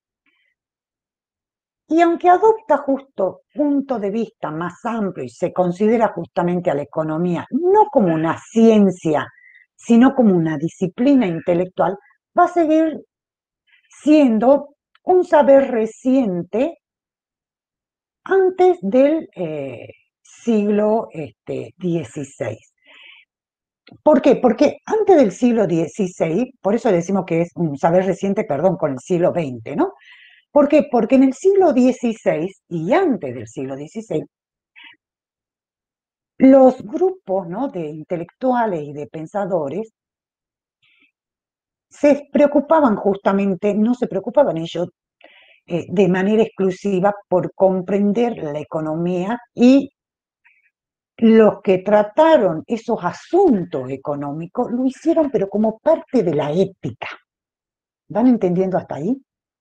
S1: Y aunque adopta justo punto de vista más amplio y se considera justamente a la economía no como una ciencia, sino como una disciplina intelectual, va a seguir siendo un saber reciente antes del eh, siglo este, dieciséis. ¿Por qué? Porque antes del siglo dieciséis, por eso decimos que es un saber reciente, perdón, con el siglo veinte, ¿no? ¿Por qué? Porque en el siglo dieciséis y antes del siglo dieciséis, los grupos, ¿no?, de intelectuales y de pensadores se preocupaban justamente, no se preocupaban ellos eh, de manera exclusiva por comprender la economía, y los que trataron esos asuntos económicos lo hicieron pero como parte de la ética. ¿Van entendiendo hasta ahí?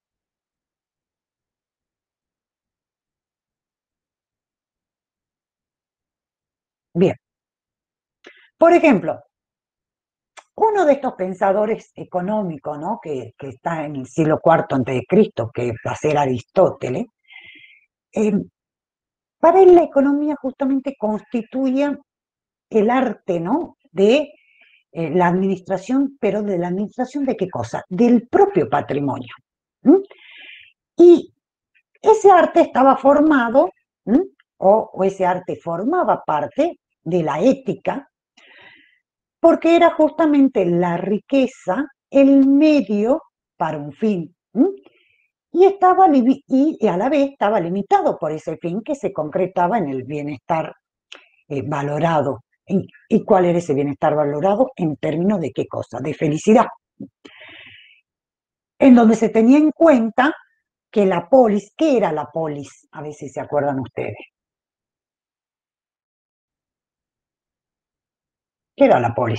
S1: Bien. Por ejemplo, uno de estos pensadores económicos, ¿no?, que, que está en el siglo cuarto antes de Cristo, que va a ser Aristóteles, eh, para él la economía justamente constituía el arte, ¿no?, de eh, la administración, pero de la administración ¿de qué cosa? Del propio patrimonio. ¿Mm? Y ese arte estaba formado, ¿m? o, o ese arte formaba parte de la ética, porque era justamente la riqueza el medio para un fin. ¿M? Y, estaba, y a la vez estaba limitado por ese fin, que se concretaba en el bienestar eh, valorado. ¿Y cuál era ese bienestar valorado? En términos de qué cosa, de felicidad. En donde se tenía en cuenta que la polis, ¿qué era la polis? A ver si se acuerdan ustedes. ¿Qué era la polis?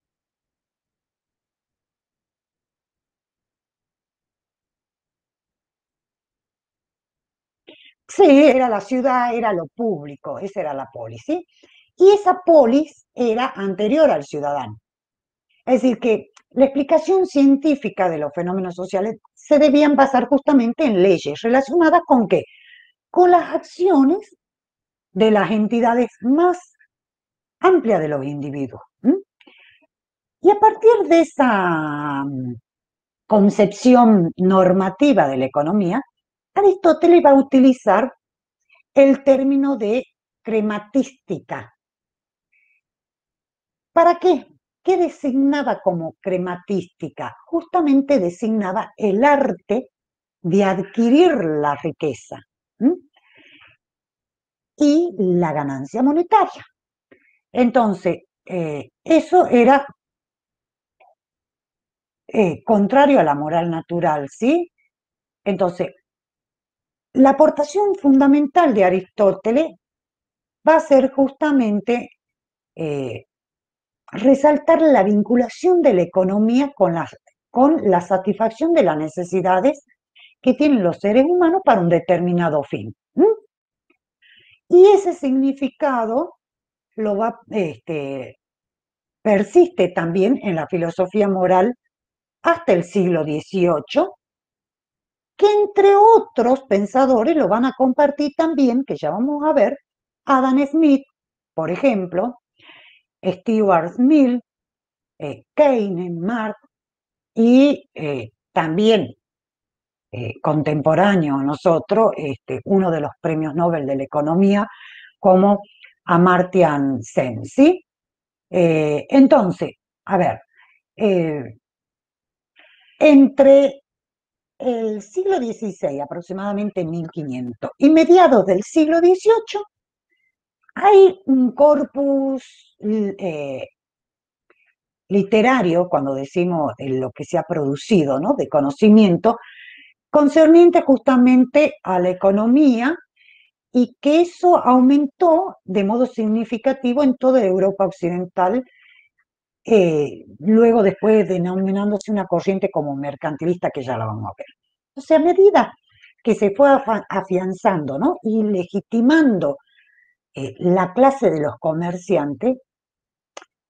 S1: Sí, era la ciudad, era lo público, esa era la polis, ¿sí? Y esa polis era anterior al ciudadano. Es decir, que la explicación científica de los fenómenos sociales se debían basar justamente en leyes relacionadas con ¿qué? Con las acciones de las entidades más amplias de los individuos. ¿m? Y a partir de esa mm, concepción normativa de la economía, Aristóteles va a utilizar el término de crematística. ¿Para qué? ¿Qué designaba como crematística? Justamente designaba el arte de adquirir la riqueza, ¿m? y la ganancia monetaria. Entonces, eh, eso era eh, contrario a la moral natural, ¿sí? Entonces, la aportación fundamental de Aristóteles va a ser justamente eh, resaltar la vinculación de la economía con la, con la satisfacción de las necesidades que tienen los seres humanos para un determinado fin. ¿m? Y ese significado lo va, este, persiste también en la filosofía moral hasta el siglo dieciocho, que entre otros pensadores lo van a compartir también, que ya vamos a ver, Adam Smith, por ejemplo, Stuart Mill, eh, Keynes, Marx, y eh, también eh, contemporáneo a nosotros, este, uno de los premios Nobel de la economía, como Amartya Sen, ¿sí? Eh, entonces, a ver, eh, entre el siglo dieciséis, aproximadamente mil quinientos, y mediados del siglo dieciocho, hay un corpus eh, literario, cuando decimos lo que se ha producido, ¿no?, de conocimiento, concerniente justamente a la economía, y que eso aumentó de modo significativo en toda Europa occidental, eh, luego después denominándose una corriente como mercantilista, que ya la vamos a ver. O sea, a medida que se fue afianzando, ¿no?, y legitimando eh, la clase de los comerciantes,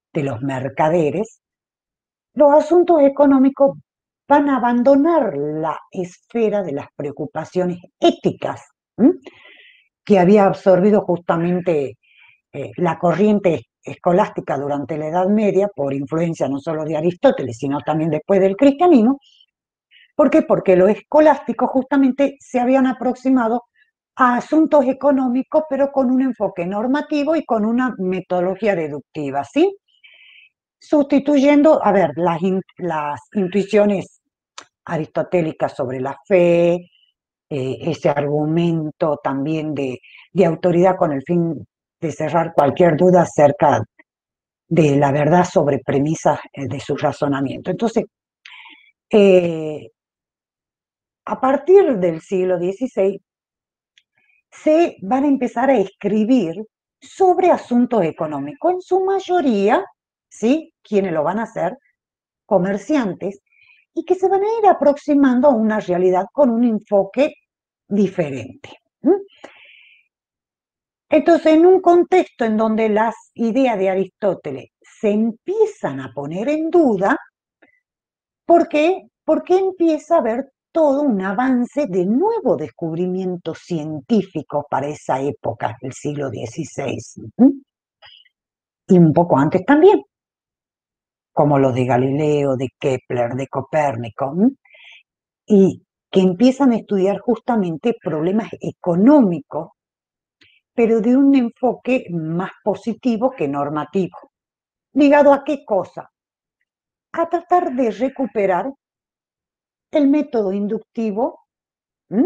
S1: de los mercaderes, los asuntos económicos van a abandonar la esfera de las preocupaciones éticas, ¿m? que había absorbido justamente eh, la corriente escolástica durante la Edad Media, por influencia no solo de Aristóteles, sino también después del cristianismo. ¿Por qué? Porque los escolásticos justamente se habían aproximado a asuntos económicos, pero con un enfoque normativo y con una metodología deductiva, ¿sí? Sustituyendo, a ver, las, in, las intuiciones aristotélicas sobre la fe, eh, ese argumento también de, de autoridad con el fin de cerrar cualquier duda acerca de la verdad sobre premisas eh, de su razonamiento. Entonces, eh, a partir del siglo dieciséis, se van a empezar a escribir sobre asuntos económicos, en su mayoría, ¿sí? Quienes lo van a hacer, comerciantes, y que se van a ir aproximando a una realidad con un enfoque diferente. ¿Mm? Entonces, en un contexto en donde las ideas de Aristóteles se empiezan a poner en duda, ¿por qué? Porque empieza a haber todo un avance de nuevo descubrimiento científico para esa época, el siglo dieciséis. ¿Mm? Y un poco antes también, como los de Galileo, de Kepler, de Copérnico, ¿m? Y que empiezan a estudiar justamente problemas económicos, pero de un enfoque más positivo que normativo. ¿Ligado a qué cosa? A tratar de recuperar el método inductivo, ¿m?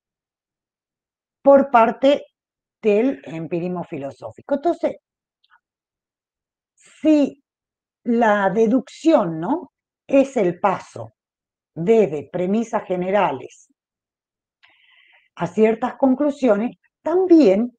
S1: por parte del empirismo filosófico. Entonces, si la deducción, ¿no?, es el paso desde premisas generales a ciertas conclusiones, también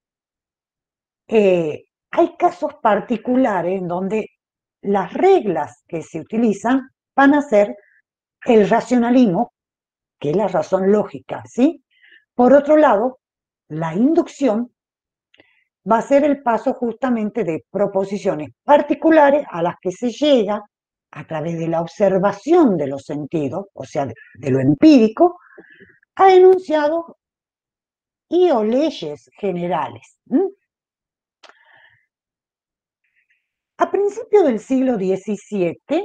S1: eh, hay casos particulares en donde las reglas que se utilizan van a ser el racionalismo, que es la razón lógica, ¿sí? Por otro lado, la inducción va a ser el paso justamente de proposiciones particulares a las que se llega a través de la observación de los sentidos, o sea, de, de lo empírico, a enunciados y o leyes generales. ¿Mm? A principios del siglo diecisiete,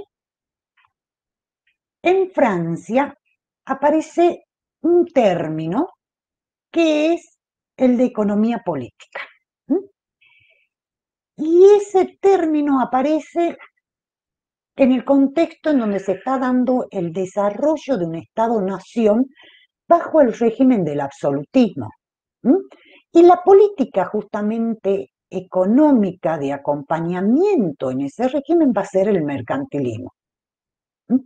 S1: en Francia aparece un término que es el de economía política. ¿Mm? Y ese término aparece en el contexto en donde se está dando el desarrollo de un Estado-nación bajo el régimen del absolutismo. ¿Mm? Y la política justamente económica de acompañamiento en ese régimen va a ser el mercantilismo. ¿Mm?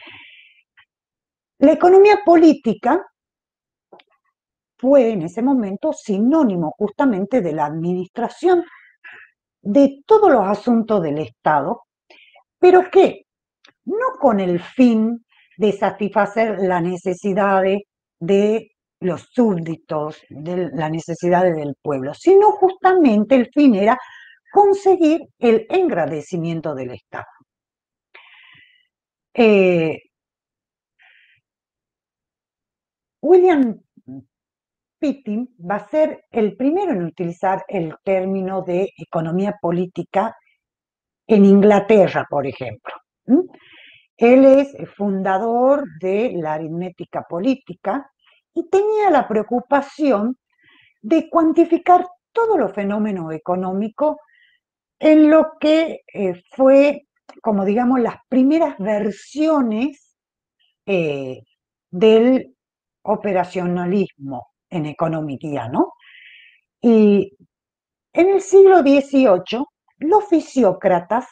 S1: La economía política fue en ese momento sinónimo justamente de la administración de todos los asuntos del Estado, pero que no con el fin de satisfacer las necesidades de los súbditos, de las necesidades del pueblo, sino justamente el fin era conseguir el engrandecimiento del Estado. Eh, William Pitt va a ser el primero en utilizar el término de economía política en Inglaterra, por ejemplo. ¿Mm? Él es fundador de la aritmética política y tenía la preocupación de cuantificar todos los fenómenos económicos en lo que eh, fue, como digamos, las primeras versiones eh, del operacionalismo en economía, ¿no? Y en el siglo dieciocho, los fisiócratas,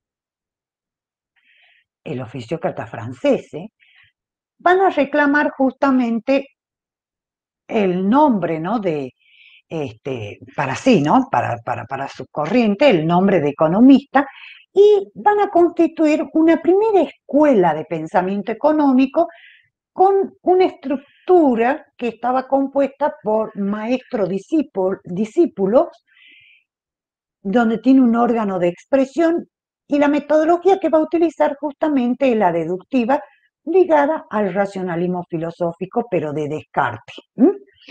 S1: eh, los fisiócratas franceses, van a reclamar justamente el nombre, ¿no?, de, este, para sí, ¿no?, para, para, para su corriente, el nombre de economista, y van a constituir una primera escuela de pensamiento económico con una estructura que estaba compuesta por maestro-discípulos, donde tiene un órgano de expresión Y la metodología que va a utilizar justamente es la deductiva, ligada al racionalismo filosófico, pero de Descartes. ¿Mm?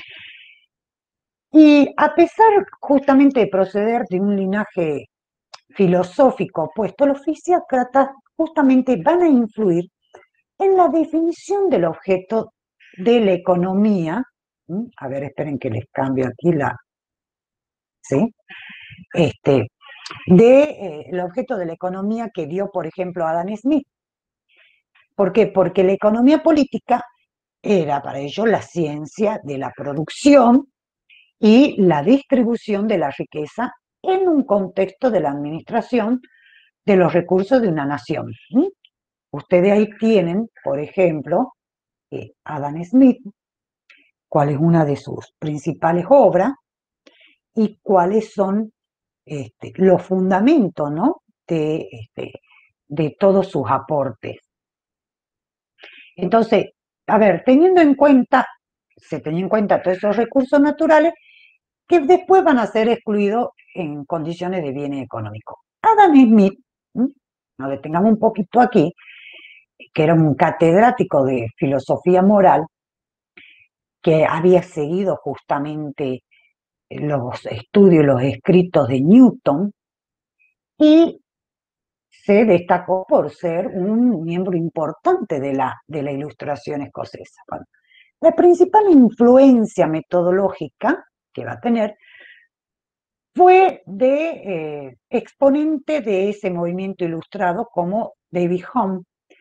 S1: Y a pesar justamente de proceder de un linaje filosófico opuesto, los fisiócratas justamente van a influir en la definición del objeto de la economía. ¿Mm? A ver, esperen que les cambio aquí la... ¿Sí? Este, de, eh, el objeto de la economía que dio, por ejemplo, Adam Smith. ¿Por qué? Porque la economía política era para ellos la ciencia de la producción y la distribución de la riqueza en un contexto de la administración de los recursos de una nación. ¿Mm? Ustedes ahí tienen, por ejemplo, eh, Adam Smith, cuál es una de sus principales obras y cuáles son este, los fundamentos, ¿no? de, este, de todos sus aportes. Entonces, a ver, teniendo en cuenta, se tenía en cuenta todos esos recursos naturales que después van a ser excluidos en condiciones de bienes económicos. Adam Smith, ¿m? Nos detengamos un poquito aquí, que era un catedrático de filosofía moral, que había seguido justamente los estudios, los escritos de Newton, y se destacó por ser un miembro importante de la, de la Ilustración escocesa. Bueno, la principal influencia metodológica que va a tener fue de eh, exponente de ese movimiento ilustrado como David Hume,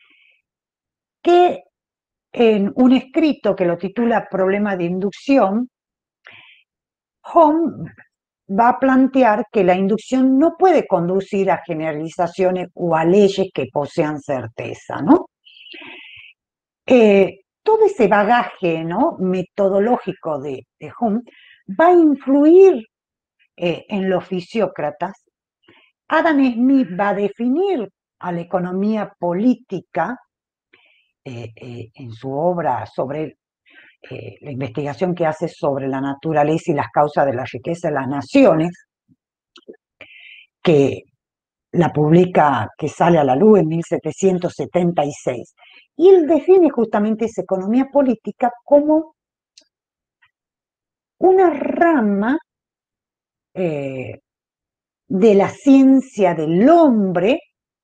S1: que en un escrito que lo titula Problema de inducción, Hume va a plantear que la inducción no puede conducir a generalizaciones o a leyes que posean certeza, ¿no? Eh, todo ese bagaje, ¿no?, metodológico de, de Hume va a influir eh, en los fisiócratas. Adam Smith va a definir a la economía política eh, eh, en su obra sobre eh, la investigación que hace sobre la naturaleza y las causas de la riqueza de las naciones, que la publica, que sale a la luz en mil setecientos setenta y seis. Y él define justamente esa economía política como una rama eh, de la ciencia del hombre,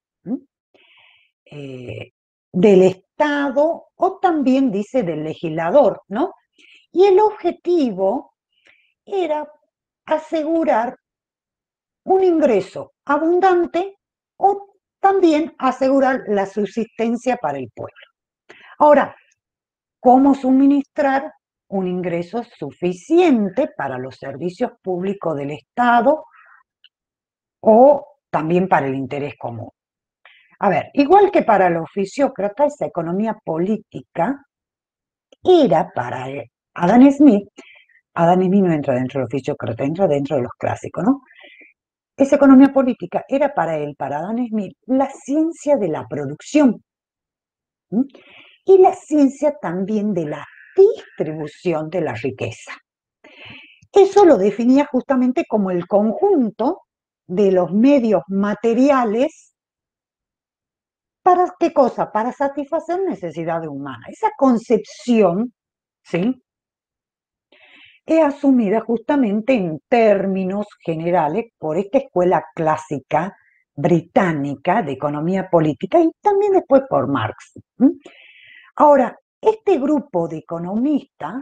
S1: eh, del Estado, o también dice del legislador, ¿no? Y el objetivo era asegurar un ingreso abundante o también asegurar la subsistencia para el pueblo. Ahora, ¿cómo suministrar un ingreso suficiente para los servicios públicos del Estado o también para el interés común? A ver, igual que para los fisiócratas, esa economía política era para Adam Smith. Adam Smith no entra dentro de los fisiócratas, entra dentro de los clásicos, ¿no? Esa economía política era para él, para Adam Smith, la ciencia de la producción. ¿Mm? Y la ciencia también de la distribución de la riqueza. Eso lo definía justamente como el conjunto de los medios materiales. ¿Para qué cosa? Para satisfacer necesidades humanas. Esa concepción, ¿sí?, es asumida justamente en términos generales por esta escuela clásica británica de economía política y también después por Marx. ¿Mm? Ahora, este grupo de economistas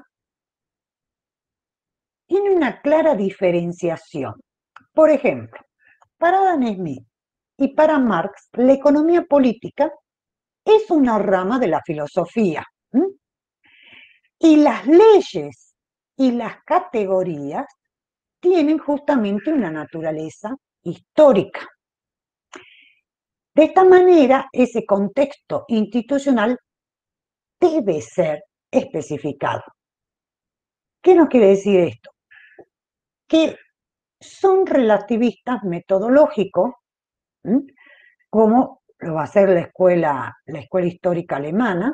S1: tiene una clara diferenciación. Por ejemplo, para Adam Smith y para Marx, la economía política es una rama de la filosofía. ¿Mm? Y las leyes y las categorías tienen justamente una naturaleza histórica. De esta manera, ese contexto institucional debe ser especificado. ¿Qué nos quiere decir esto? Que son relativistas metodológicos, ¿m? como lo va a hacer la escuela, la escuela histórica alemana,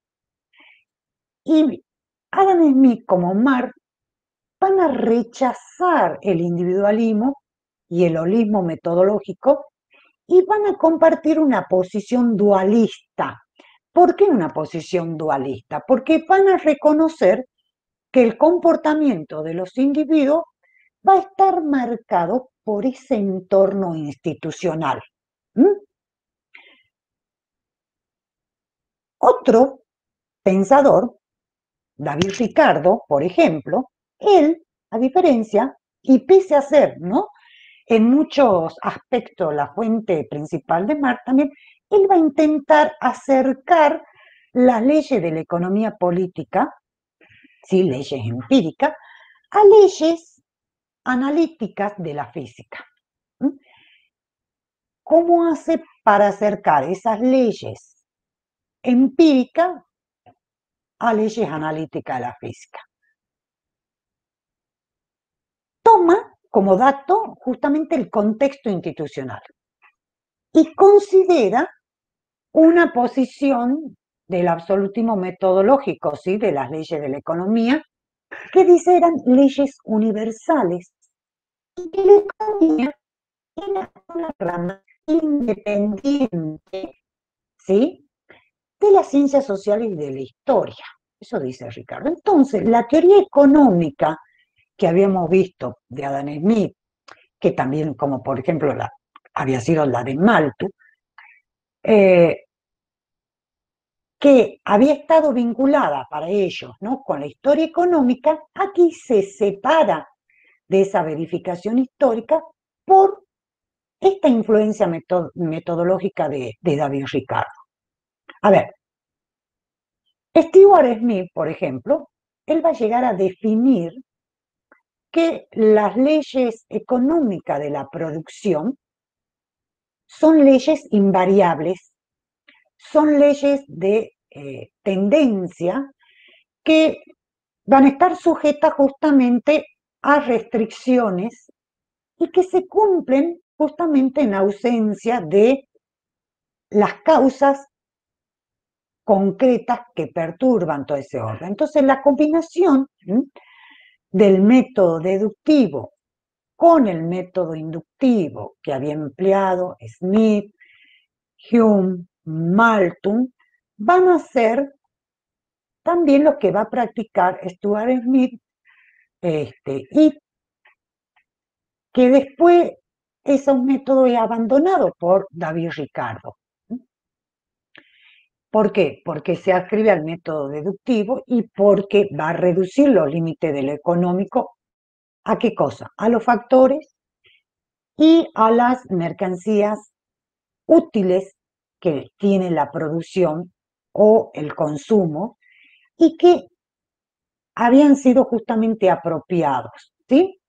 S1: y Adam Smith como Marx van a rechazar el individualismo y el holismo metodológico y van a compartir una posición dualista. ¿Por qué una posición dualista? Porque van a reconocer que el comportamiento de los individuos va a estar marcado por ese entorno institucional. ¿Mm? Otro pensador, David Ricardo, por ejemplo, él, a diferencia, y pese a ser, ¿no?, en muchos aspectos la fuente principal de Marx también, él va a intentar acercar las leyes de la economía política, sí, leyes empíricas, a leyes analíticas de la física. ¿Mm? ¿Cómo hace para acercar esas leyes empíricas a leyes analíticas de la física? Toma como dato justamente el contexto institucional y considera una posición del absolutismo metodológico, ¿sí?, de las leyes de la economía, que dice eran leyes universales y que la economía era una rama independiente, ¿sí?, de las ciencias sociales y de la historia. Eso dice Ricardo. Entonces, la teoría económica que habíamos visto de Adam Smith, que también, como por ejemplo, la, había sido la de Malthus, eh, que había estado vinculada para ellos, ¿no?, con la historia económica, aquí se separa de esa verificación histórica por esta influencia metod metodológica de, de David Ricardo. A ver, Stewart Smith, por ejemplo, él va a llegar a definir que las leyes económicas de la producción son leyes invariables, son leyes de eh, tendencia que van a estar sujetas justamente a restricciones y que se cumplen justamente en ausencia de las causas concretas que perturban todo ese orden. Entonces, la combinación ¿sí?, del método deductivo con el método inductivo que había empleado Smith, Hume, Malthus, van a ser también lo que va a practicar Stuart Smith, este, y que después ese método es abandonado por David Ricardo. ¿Por qué? Porque se adscribe al método deductivo y porque va a reducir los límites de lo económico. ¿A qué cosa? A los factores y a las mercancías útiles que tiene la producción o el consumo y que habían sido justamente apropiados, ¿sí?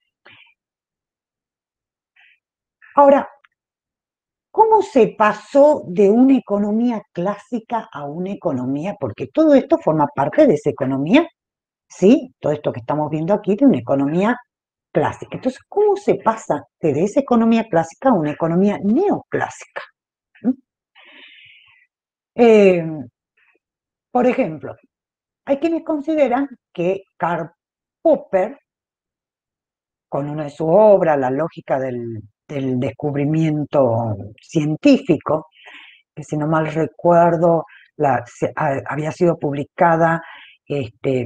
S1: Ahora, ¿cómo se pasó de una economía clásica a una economía? Porque todo esto forma parte de esa economía, ¿sí? Todo esto que estamos viendo aquí de una economía clásica. Entonces, ¿cómo se pasa de esa economía clásica a una economía neoclásica? ¿Mm? Eh, por ejemplo, hay quienes consideran que Karl Popper, con una de sus obras, La lógica del, del descubrimiento científico, que si no mal recuerdo, la, se, a, había sido publicada este,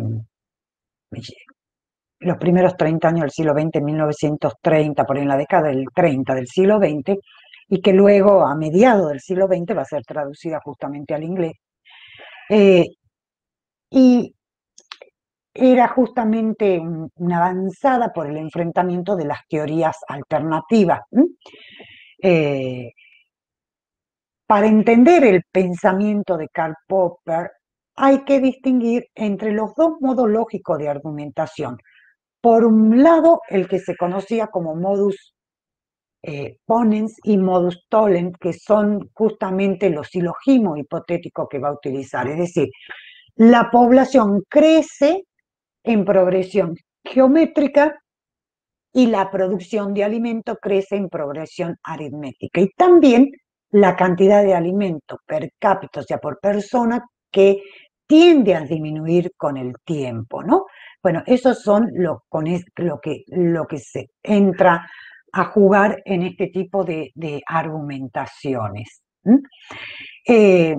S1: los primeros treinta años del siglo veinte, en mil novecientos treinta, por en la década del treinta del siglo veinte, y que luego a mediados del siglo veinte va a ser traducida justamente al inglés. Eh, y era justamente un, una avanzada por el enfrentamiento de las teorías alternativas. Eh, para entender el pensamiento de Karl Popper, hay que distinguir entre los dos modos lógicos de argumentación. Por un lado, el que se conocía como modus eh, ponens y modus tollens, que son justamente los silogismos hipotéticos que va a utilizar. Es decir, la población crece en progresión geométrica y la producción de alimento crece en progresión aritmética. Y también la cantidad de alimento per cápita, o sea, por persona, que tiende a disminuir con el tiempo, ¿no? Bueno, esos son lo, con es, lo, que, lo que se entra a jugar en este tipo de, de argumentaciones. ¿Mm? Eh,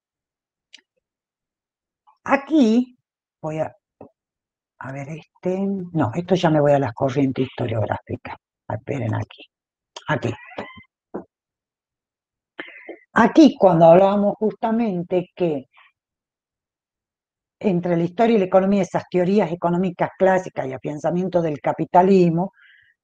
S1: aquí voy a, a ver este, no, esto ya me voy a las corrientes historiográficas. Esperen aquí, aquí. Aquí cuando hablábamos justamente que entre la historia y la economía, esas teorías económicas clásicas y afianzamiento del capitalismo,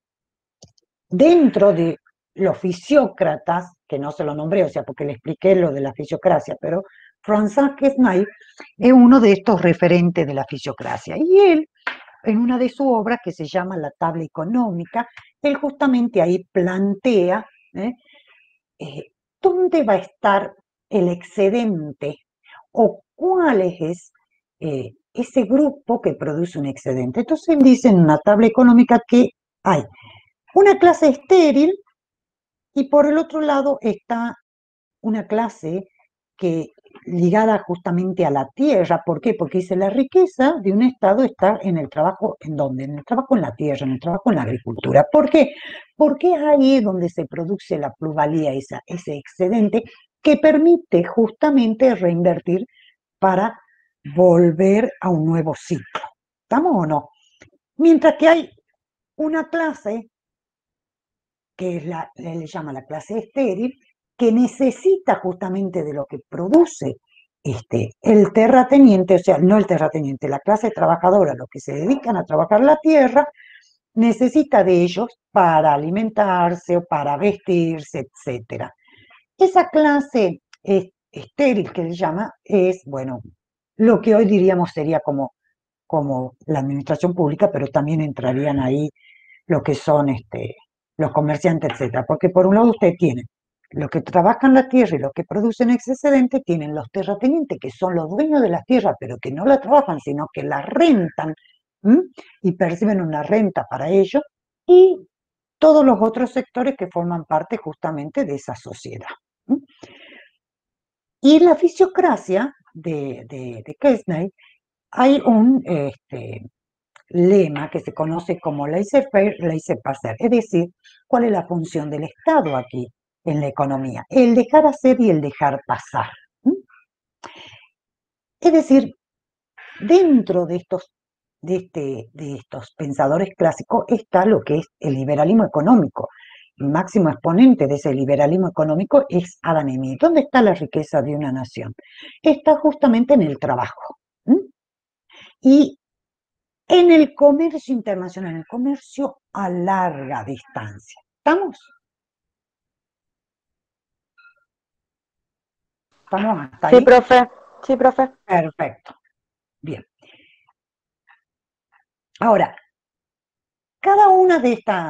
S1: dentro de los fisiócratas, que no se lo nombré, o sea, porque le expliqué lo de la fisiocracia, pero François Quesnay es uno de estos referentes de la fisiocracia. Y él, en una de sus obras que se llama La tabla económica, él justamente ahí plantea ¿eh? Eh, dónde va a estar el excedente o cuál es eh, ese grupo que produce un excedente. Entonces él dice en una tabla económica que hay una clase estéril y por el otro lado está una clase que ligada justamente a la tierra. ¿Por qué? Porque dice la riqueza de un estado está en el trabajo, ¿en dónde? En el trabajo en la tierra, en el trabajo en la agricultura. ¿Por qué? Porque es ahí donde se produce la plusvalía, esa, ese excedente que permite justamente reinvertir para volver a un nuevo ciclo. ¿Estamos o no? Mientras que hay una clase que es la, le llama la clase estéril, que necesita justamente de lo que produce este, el terrateniente, o sea, no el terrateniente, la clase trabajadora, los que se dedican a trabajar la tierra, necesita de ellos para alimentarse o para vestirse, etcétera. Esa clase es, estéril que se llama es, bueno, lo que hoy diríamos sería como, como la administración pública, pero también entrarían ahí lo que son este, los comerciantes, etcétera. Porque por un lado usted tiene los que trabajan la tierra y los que producen excedente, tienen los terratenientes, que son los dueños de la tierra, pero que no la trabajan, sino que la rentan ¿m? Y perciben una renta para ello, y todos los otros sectores que forman parte justamente de esa sociedad. ¿M? Y la fisiocracia de, de, de Kesney, hay un este, lema que se conoce como laissez-faire, laissez-passer, es decir, cuál es la función del Estado aquí en la economía, el dejar hacer y el dejar pasar. ¿Mm? Es decir, dentro de estos, de, este, de estos pensadores clásicos está lo que es el liberalismo económico. El máximo exponente de ese liberalismo económico es Adam Smith. ¿Dónde está la riqueza de una nación? Está justamente en el trabajo. ¿Mm? Y en el comercio internacional, en el comercio a larga distancia. ¿Estamos? ¿Estamos hasta
S3: Sí,
S1: ahí?
S3: profe. Sí, profe.
S1: Perfecto. Bien. Ahora, cada una de estas,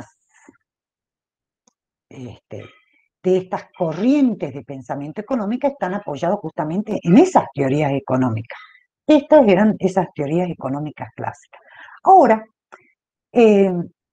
S1: este, de estas corrientes de pensamiento económico están apoyadas justamente en esas teorías económicas. Estas eran esas teorías económicas clásicas. Ahora, eh,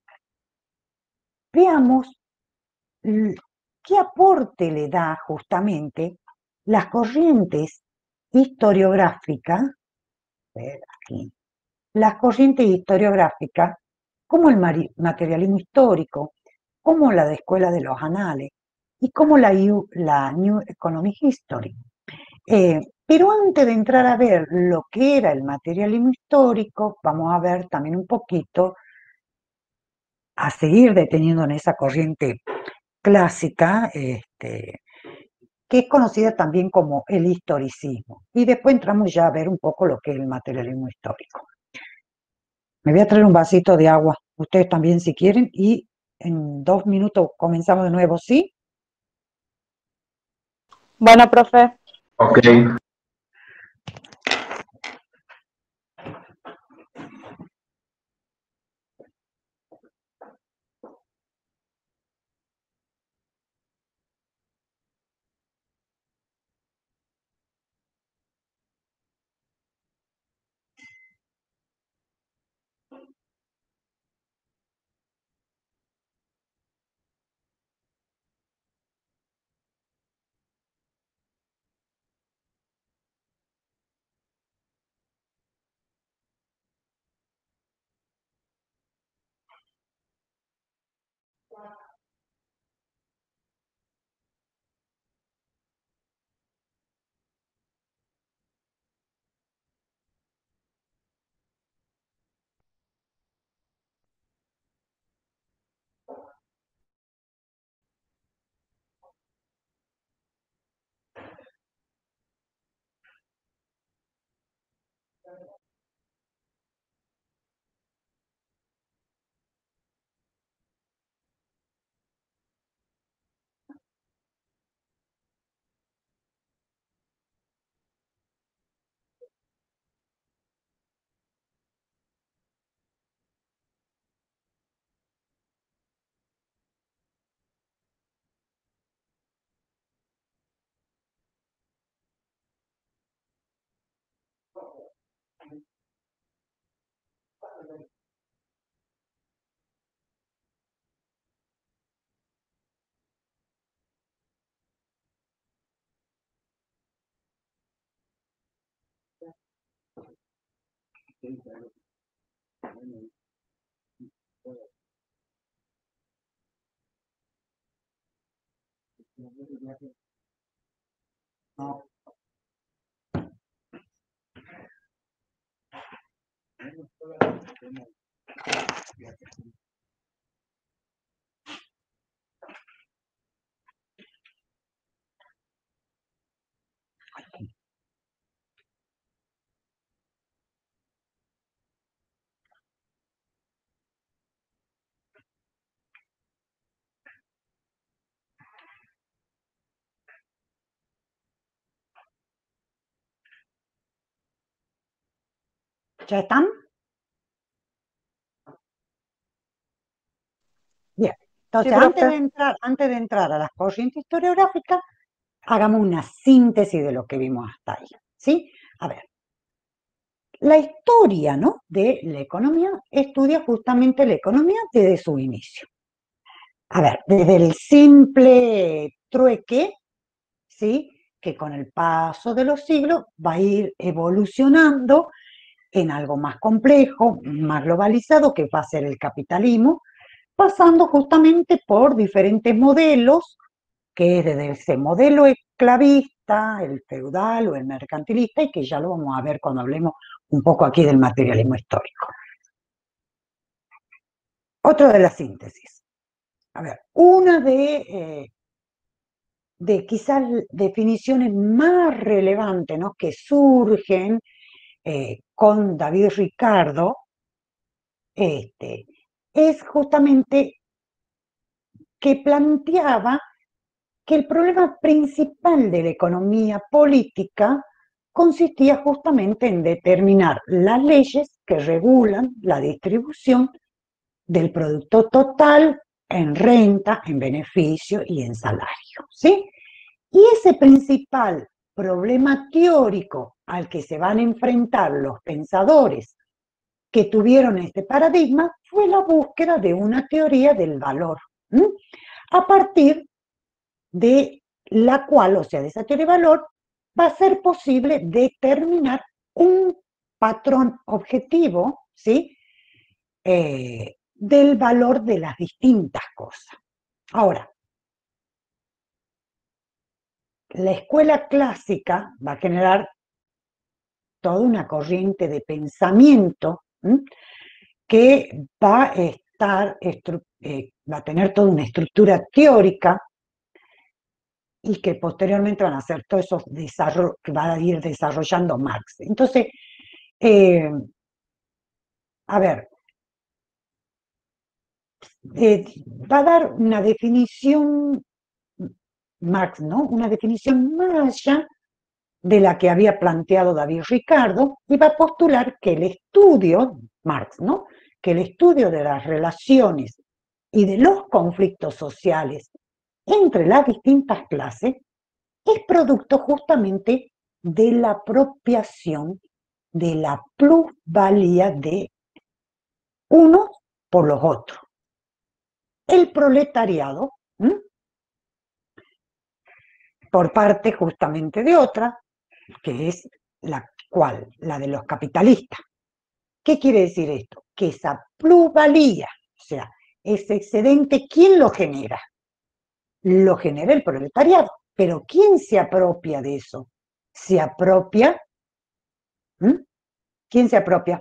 S1: veamos qué aporte le da justamente las corrientes historiográficas, aquí, las corrientes historiográficas, como el materialismo histórico, como la de Escuela de los Anales, y como la, la New Economic History. Eh, pero antes de entrar a ver lo que era el materialismo histórico, vamos a ver también un poquito, a seguir deteniendo en esa corriente clásica, este, que es conocida también como el historicismo. Y después entramos ya a ver un poco lo que es el materialismo histórico. Me voy a traer un vasito de agua, ustedes también si quieren, y en dos minutos comenzamos de nuevo, ¿sí?
S3: Bueno, profe.
S2: Ok.
S1: No. ¿Ya están? Bien. Entonces,
S3: Sí,
S1: antes de
S3: profe.
S1: entrar, antes de entrar a las corrientes historiográficas, hagamos una síntesis de lo que vimos hasta ahí, ¿sí? A ver, la historia, ¿no?, de la economía estudia justamente la economía desde su inicio. A ver, desde el simple trueque, ¿sí?, que con el paso de los siglos va a ir evolucionando en algo más complejo, más globalizado, que va a ser el capitalismo, pasando justamente por diferentes modelos, que es desde ese modelo esclavista, el feudal o el mercantilista, y que ya lo vamos a ver cuando hablemos un poco aquí del materialismo histórico. Otra de las síntesis. A ver, una de, eh, de quizás definiciones más relevantes, ¿no?, que surgen eh, con David Ricardo, este, es justamente que planteaba que el problema principal de la economía política consistía justamente en determinar las leyes que regulan la distribución del producto total en renta, en beneficio y en salario, ¿sí? Y ese principal problema teórico al que se van a enfrentar los pensadores que tuvieron este paradigma fue la búsqueda de una teoría del valor, ¿m? A partir de la cual, o sea, de esa teoría de valor, va a ser posible determinar un patrón objetivo, ¿sí?, eh, del valor de las distintas cosas. Ahora, la escuela clásica va a generar toda una corriente de pensamiento, ¿m?, que va a estar, eh, va a tener toda una estructura teórica y que posteriormente van a hacer todos esos desarrollos que va a ir desarrollando Marx. Entonces, eh, a ver, eh, va a dar una definición, Marx, ¿no?, una definición más allá de la que había planteado David Ricardo, y va a postular que el estudio, Marx, ¿no?, que el estudio de las relaciones y de los conflictos sociales entre las distintas clases es producto justamente de la apropiación de la plusvalía de unos por los otros. El proletariado, ¿m?, por parte justamente de otra, que es la cual, la de los capitalistas. ¿Qué quiere decir esto? Que esa plusvalía, o sea, ese excedente, ¿quién lo genera? Lo genera el proletariado. Pero ¿quién se apropia de eso? Se apropia, ¿m?, ¿quién se apropia?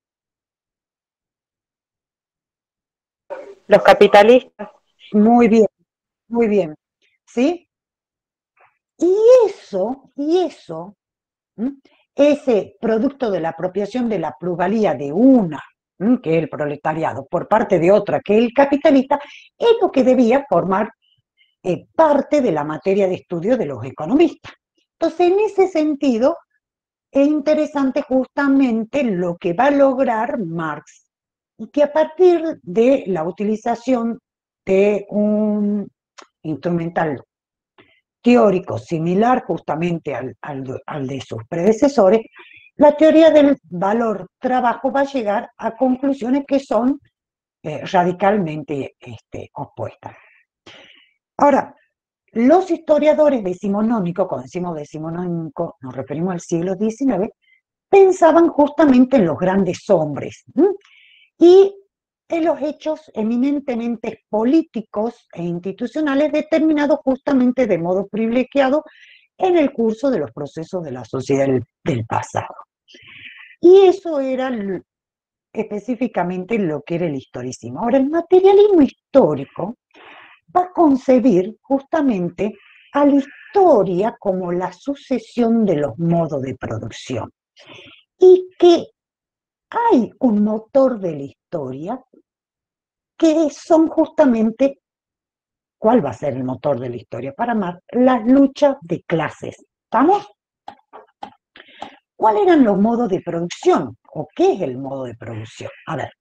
S3: Los capitalistas.
S1: Muy bien, muy bien, ¿sí? Y eso, y eso, ¿m?, ese producto de la apropiación de la plusvalía de una, ¿m?, que es el proletariado, por parte de otra, que es el capitalista, es lo que debía formar eh, parte de la materia de estudio de los economistas. Entonces, en ese sentido, es interesante justamente lo que va a lograr Marx, y que a partir de la utilización de un instrumental teórico similar justamente al, al, al de sus predecesores, la teoría del valor trabajo va a llegar a conclusiones que son eh, radicalmente este, opuestas. Ahora, los historiadores decimonónicos, cuando decimos decimonónico nos referimos al siglo diecinueve, pensaban justamente en los grandes hombres, ¿m? Y en los hechos eminentemente políticos e institucionales determinados justamente de modo privilegiado en el curso de los procesos de la sociedad del, del pasado. Y eso era l- específicamente lo que era el historicismo. Ahora, el materialismo histórico va a concebir justamente a la historia como la sucesión de los modos de producción y que hay un motor de la historia que son justamente, ¿cuál va a ser el motor de la historia? Para Marx, las luchas de clases. ¿Estamos? ¿Cuáles eran los modos de producción? ¿O qué es el modo de producción? A ver.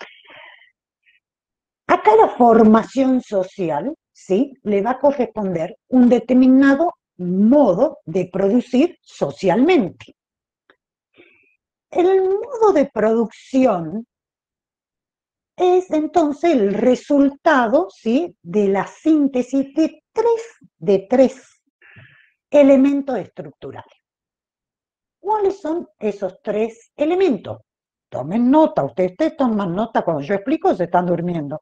S1: A cada formación social, ¿sí?, le va a corresponder un determinado modo de producir socialmente. El modo de producción es entonces el resultado, ¿sí?, de la síntesis de tres, de tres elementos estructurales. ¿Cuáles son esos tres elementos? Tomen nota, ustedes, ustedes toman nota cuando yo explico o se están durmiendo.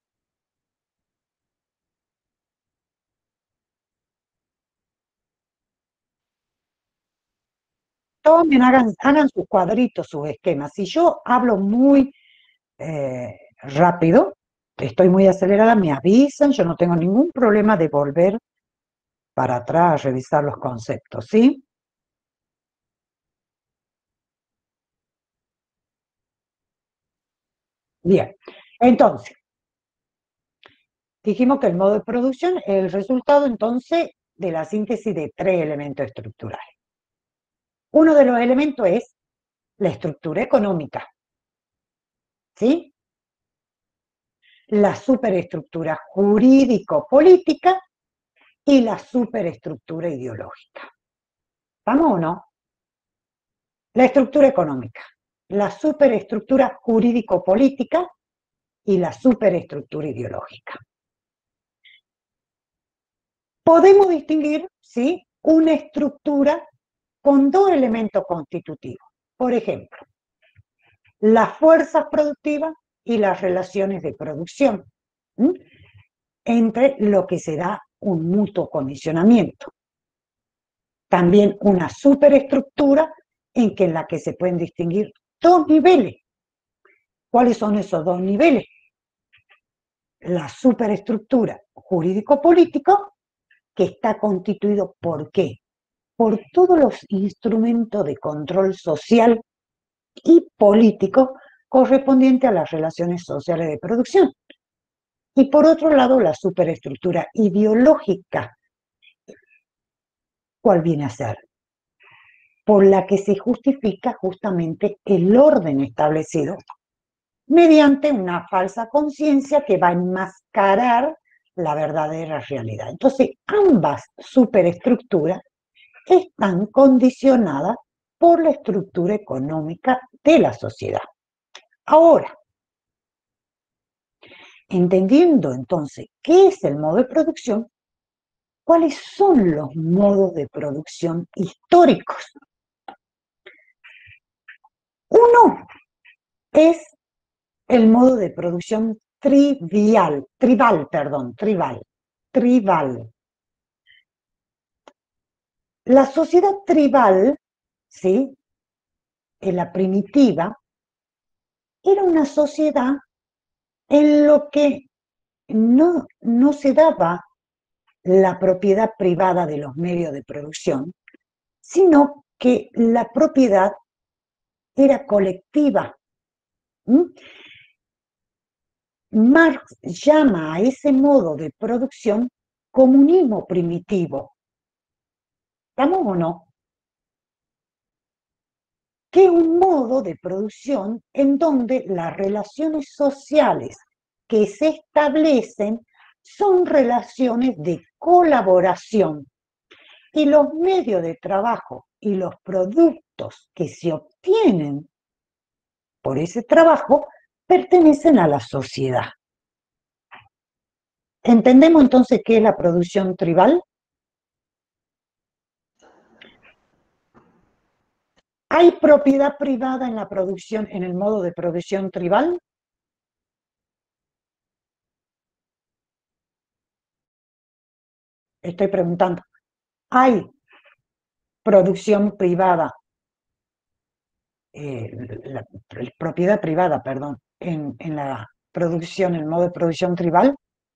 S1: Tomen, hagan, hagan sus cuadritos, sus esquemas. Si yo hablo muy eh, rápido, estoy muy acelerada, me avisan, yo no tengo ningún problema de volver para atrás a revisar los conceptos, ¿sí? Bien, entonces, dijimos que el modo de producción es el resultado entonces de la síntesis de tres elementos estructurales. Uno de los elementos es la estructura económica, ¿sí? La superestructura jurídico-política y la superestructura ideológica. ¿Estamos o no? La estructura económica, la superestructura jurídico-política y la superestructura ideológica. Podemos distinguir, ¿sí?, una estructura con dos elementos constitutivos. Por ejemplo, las fuerzas productivas y las relaciones de producción, ¿m?, entre lo que se da un mutuo condicionamiento. También una superestructura en, que, en la que se pueden distinguir dos niveles. ¿Cuáles son esos dos niveles? La superestructura jurídico-político, que está constituido ¿por qué? Por todos los instrumentos de control social y político correspondientes a las relaciones sociales de producción. Y por otro lado, la superestructura ideológica. ¿Cuál viene a ser? Por la que se justifica justamente el orden establecido mediante una falsa conciencia que va a enmascarar la verdadera realidad. Entonces, ambas superestructuras están condicionadas por la estructura económica de la sociedad. Ahora, entendiendo entonces qué es el modo de producción, ¿cuáles son los modos de producción históricos? Uno es el modo de producción trivial, tribal, perdón, tribal, tribal. La sociedad tribal, ¿sí?, en la primitiva, era una sociedad en lo que no, no se daba la propiedad privada de los medios de producción, sino que la propiedad era colectiva. ¿Mm? Marx llama a ese modo de producción comunismo primitivo. ¿Estamos o no? Que es un modo de producción en donde las relaciones sociales que se establecen son relaciones de colaboración y los medios de trabajo y los productos que se obtienen por ese trabajo pertenecen a la sociedad. ¿Entendemos entonces qué es la producción tribal? ¿Hay propiedad privada en la producción, en el modo de producción tribal? Estoy preguntando. ¿Hay producción privada, eh, la, la propiedad privada, perdón, en, en la producción, en el modo de producción tribal?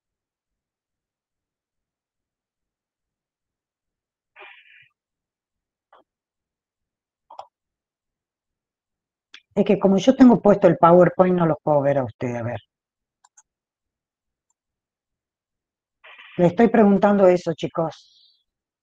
S1: Es que como yo tengo puesto el PowerPoint, no los puedo ver a ustedes. A ver. Le estoy preguntando eso, chicos.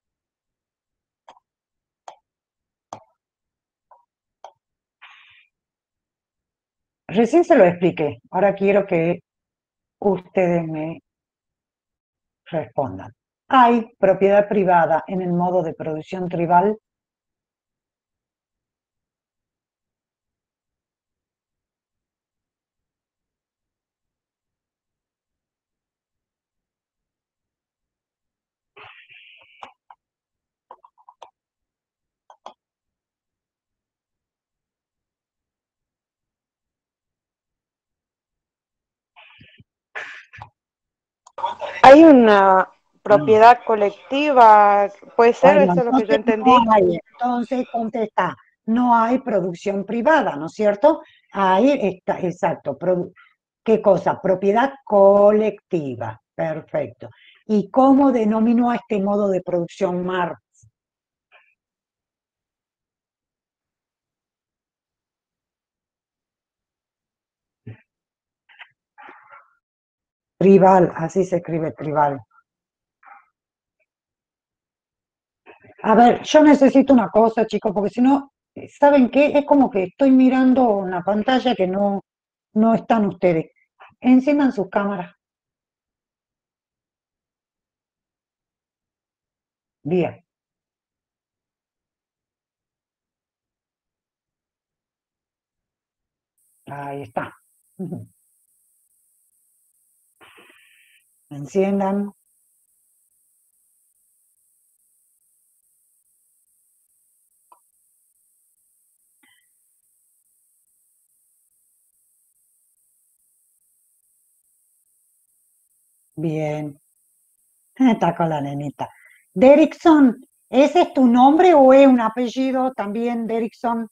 S1: Recién se lo expliqué. Ahora quiero que ustedes me respondan. ¿Hay propiedad privada en el modo de producción tribal?
S3: Hay una propiedad colectiva, puede ser,
S1: Bueno,
S3: eso es lo que yo
S1: entonces
S3: entendí.
S1: no hay, entonces contesta, no hay producción privada, ¿no es cierto? Ahí está, exacto. produ- ¿Qué cosa? Propiedad colectiva. Perfecto. ¿Y cómo denominó a este modo de producción Marx? Tribal, así se escribe tribal. A ver, yo necesito una cosa, chicos, porque si no, ¿saben qué? Es como que estoy mirando una pantalla que no, no están ustedes. Enciendan sus cámaras. Bien. Ahí está. Ujú. Enciendan. Bien. Está con la nenita. Derrickson, ¿ese es tu nombre o es un apellido también, Derrickson?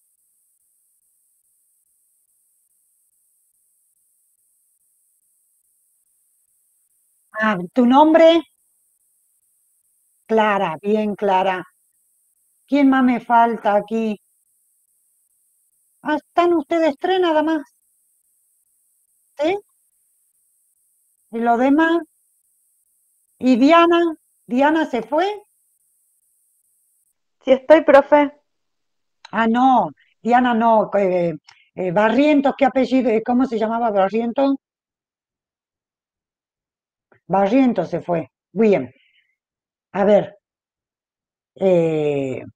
S1: Ah, ¿tu nombre? Clara, bien Clara. ¿Quién más me falta aquí? Ah, están ustedes tres nada más, ¿sí? ¿Y lo demás? ¿Y Diana? ¿Diana se fue?
S3: Sí estoy, profe.
S1: Ah, no, Diana no. eh, eh, Barrientos, ¿qué apellido? eh, ¿Cómo se llamaba Barrientos? Barrientos se fue. Bien. A ver, eh,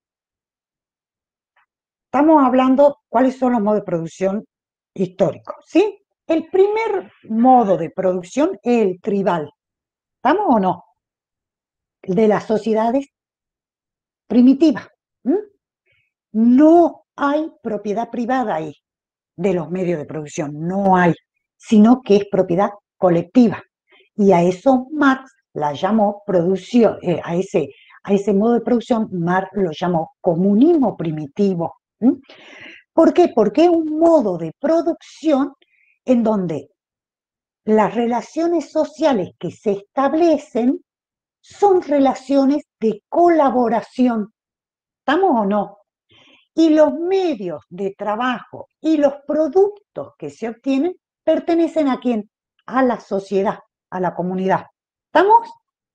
S1: estamos hablando cuáles son los modos de producción históricos, ¿sí? El primer modo de producción es el tribal. ¿Estamos o no? El de las sociedades primitivas. ¿m? No hay propiedad privada ahí de los medios de producción, no hay, sino que es propiedad colectiva. Y a eso Marx la llamó producción, eh, a, ese, a ese modo de producción Marx lo llamó comunismo primitivo. ¿m? ¿Por qué? Porque es un modo de producción en donde las relaciones sociales que se establecen son relaciones de colaboración. ¿Estamos o no? Y los medios de trabajo y los productos que se obtienen pertenecen a quién? A la sociedad, a la comunidad. ¿Estamos?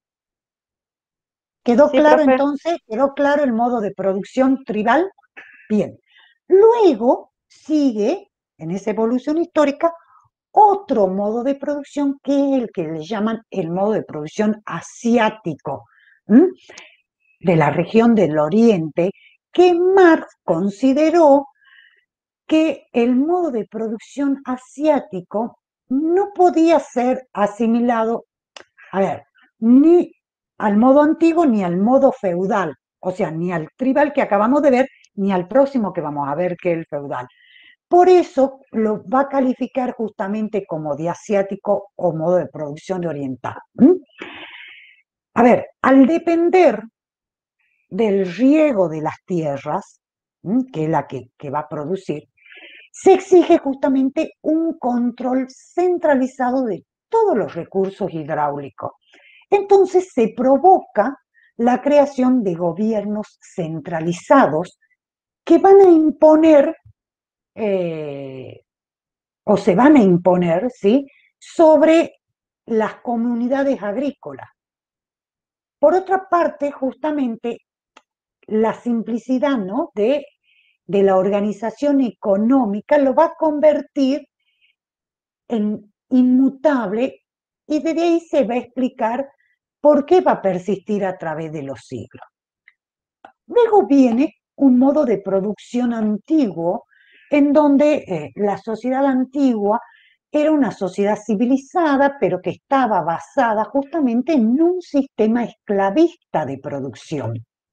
S1: ¿Quedó
S3: Sí,
S1: claro
S3: profe.
S1: entonces? ¿Quedó claro el modo de producción tribal? Bien. Luego sigue, en esa evolución histórica, otro modo de producción que es el que le llaman el modo de producción asiático, ¿m? de la región del Oriente, que Marx consideró que el modo de producción asiático no podía ser asimilado, a ver, ni al modo antiguo ni al modo feudal, o sea, ni al tribal que acabamos de ver, ni al próximo que vamos a ver que es el feudal. Por eso lo va a calificar justamente como de asiático o modo de producción de oriental. ¿Mm? A ver, al depender del riego de las tierras, ¿m? que es la que, que va a producir, se exige justamente un control centralizado de todos los recursos hidráulicos. Entonces se provoca la creación de gobiernos centralizados que van a imponer, eh, o se van a imponer, ¿sí?, sobre las comunidades agrícolas. Por otra parte, justamente, la simplicidad, ¿no?, de, de la organización económica lo va a convertir en inmutable y desde ahí se va a explicar por qué va a persistir a través de los siglos. Luego viene un modo de producción antiguo en donde eh, la sociedad antigua era una sociedad civilizada, pero que estaba basada justamente en un sistema esclavista de producción.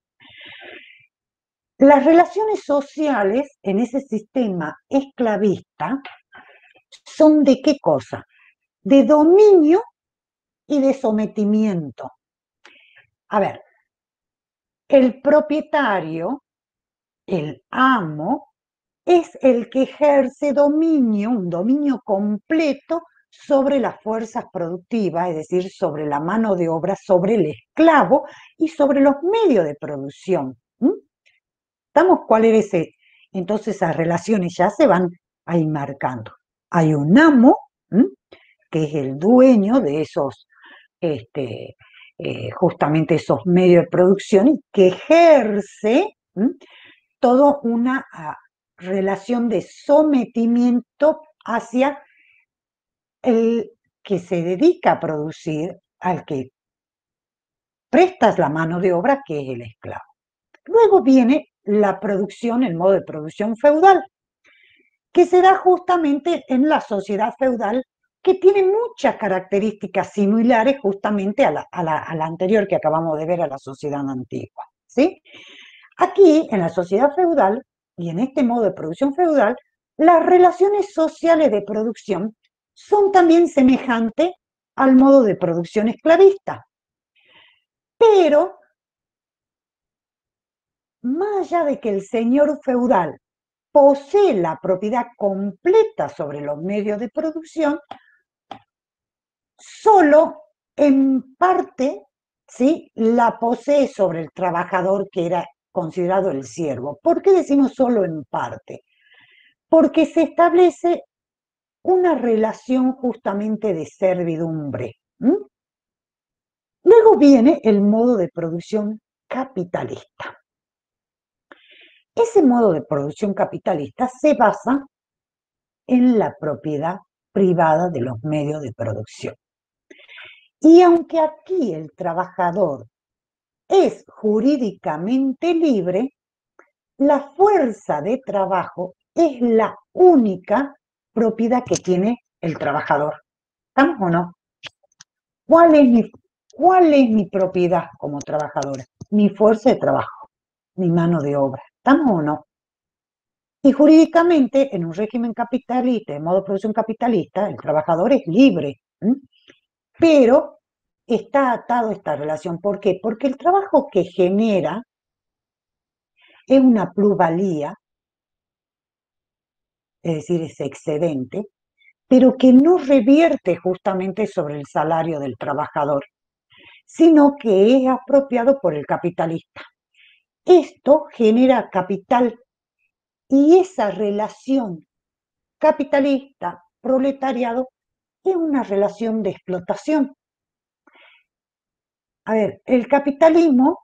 S1: Las relaciones sociales en ese sistema esclavista son ¿de qué cosa? De dominio y de sometimiento. A ver, el propietario, el amo, es el que ejerce dominio, un dominio completo sobre las fuerzas productivas, es decir, sobre la mano de obra, sobre el esclavo y sobre los medios de producción. ¿Mm? ¿Estamos cuál es ese? Entonces esas relaciones ya se van ahí marcando. Hay un amo, ¿m? que es el dueño de esos, este, eh, justamente esos medios de producción, que ejerce ¿m? toda una uh, relación de sometimiento hacia el que se dedica a producir, al que prestas la mano de obra, que es el esclavo. Luego viene la producción, el modo de producción feudal, que se da justamente en la sociedad feudal, que tiene muchas características similares justamente a la, a la, a la anterior que acabamos de ver, a la sociedad antigua, ¿sí? Aquí, en la sociedad feudal, y en este modo de producción feudal, las relaciones sociales de producción son también semejantes al modo de producción esclavista. Pero, más allá de que el señor feudal posee la propiedad completa sobre los medios de producción, solo en parte, ¿sí?, la posee sobre el trabajador, que era considerado el siervo. ¿Por qué decimos solo en parte? Porque se establece una relación justamente de servidumbre. ¿Mm? Luego viene el modo de producción capitalista. Ese modo de producción capitalista se basa en la propiedad privada de los medios de producción. Y aunque aquí el trabajador es jurídicamente libre, la fuerza de trabajo es la única propiedad que tiene el trabajador. ¿Estamos o no? ¿Cuál es mi, cuál es mi propiedad como trabajadora? Mi fuerza de trabajo, mi mano de obra. ¿Estamos o no? Y jurídicamente, en un régimen capitalista, en modo de producción capitalista, el trabajador es libre, ¿m? Pero está atado a esta relación. ¿Por qué? Porque el trabajo que genera es una plusvalía, es decir, es excedente, pero que no revierte justamente sobre el salario del trabajador, sino que es apropiado por el capitalista. Esto genera capital y esa relación capitalista-proletariado es una relación de explotación. A ver, el capitalismo,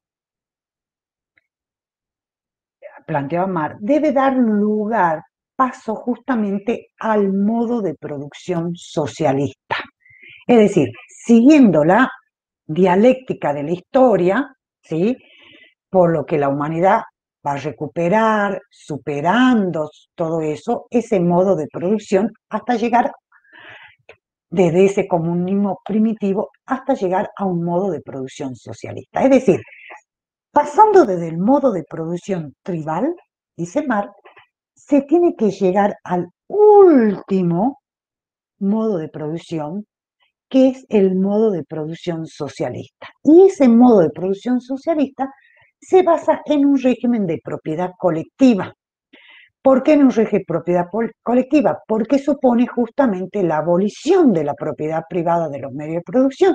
S1: planteaba Marx, debe dar lugar, paso justamente al modo de producción socialista. Es decir, siguiendo la dialéctica de la historia, ¿sí?, por lo que la humanidad va a recuperar, superando todo eso, ese modo de producción, hasta llegar desde ese comunismo primitivo hasta llegar a un modo de producción socialista. Es decir, pasando desde el modo de producción tribal dice Marx, se tiene que llegar al último modo de producción, que es el modo de producción socialista. Y ese modo de producción socialista se basa en un régimen de propiedad colectiva. ¿Por qué en un régimen de propiedad colectiva? Porque supone justamente la abolición de la propiedad privada de los medios de producción.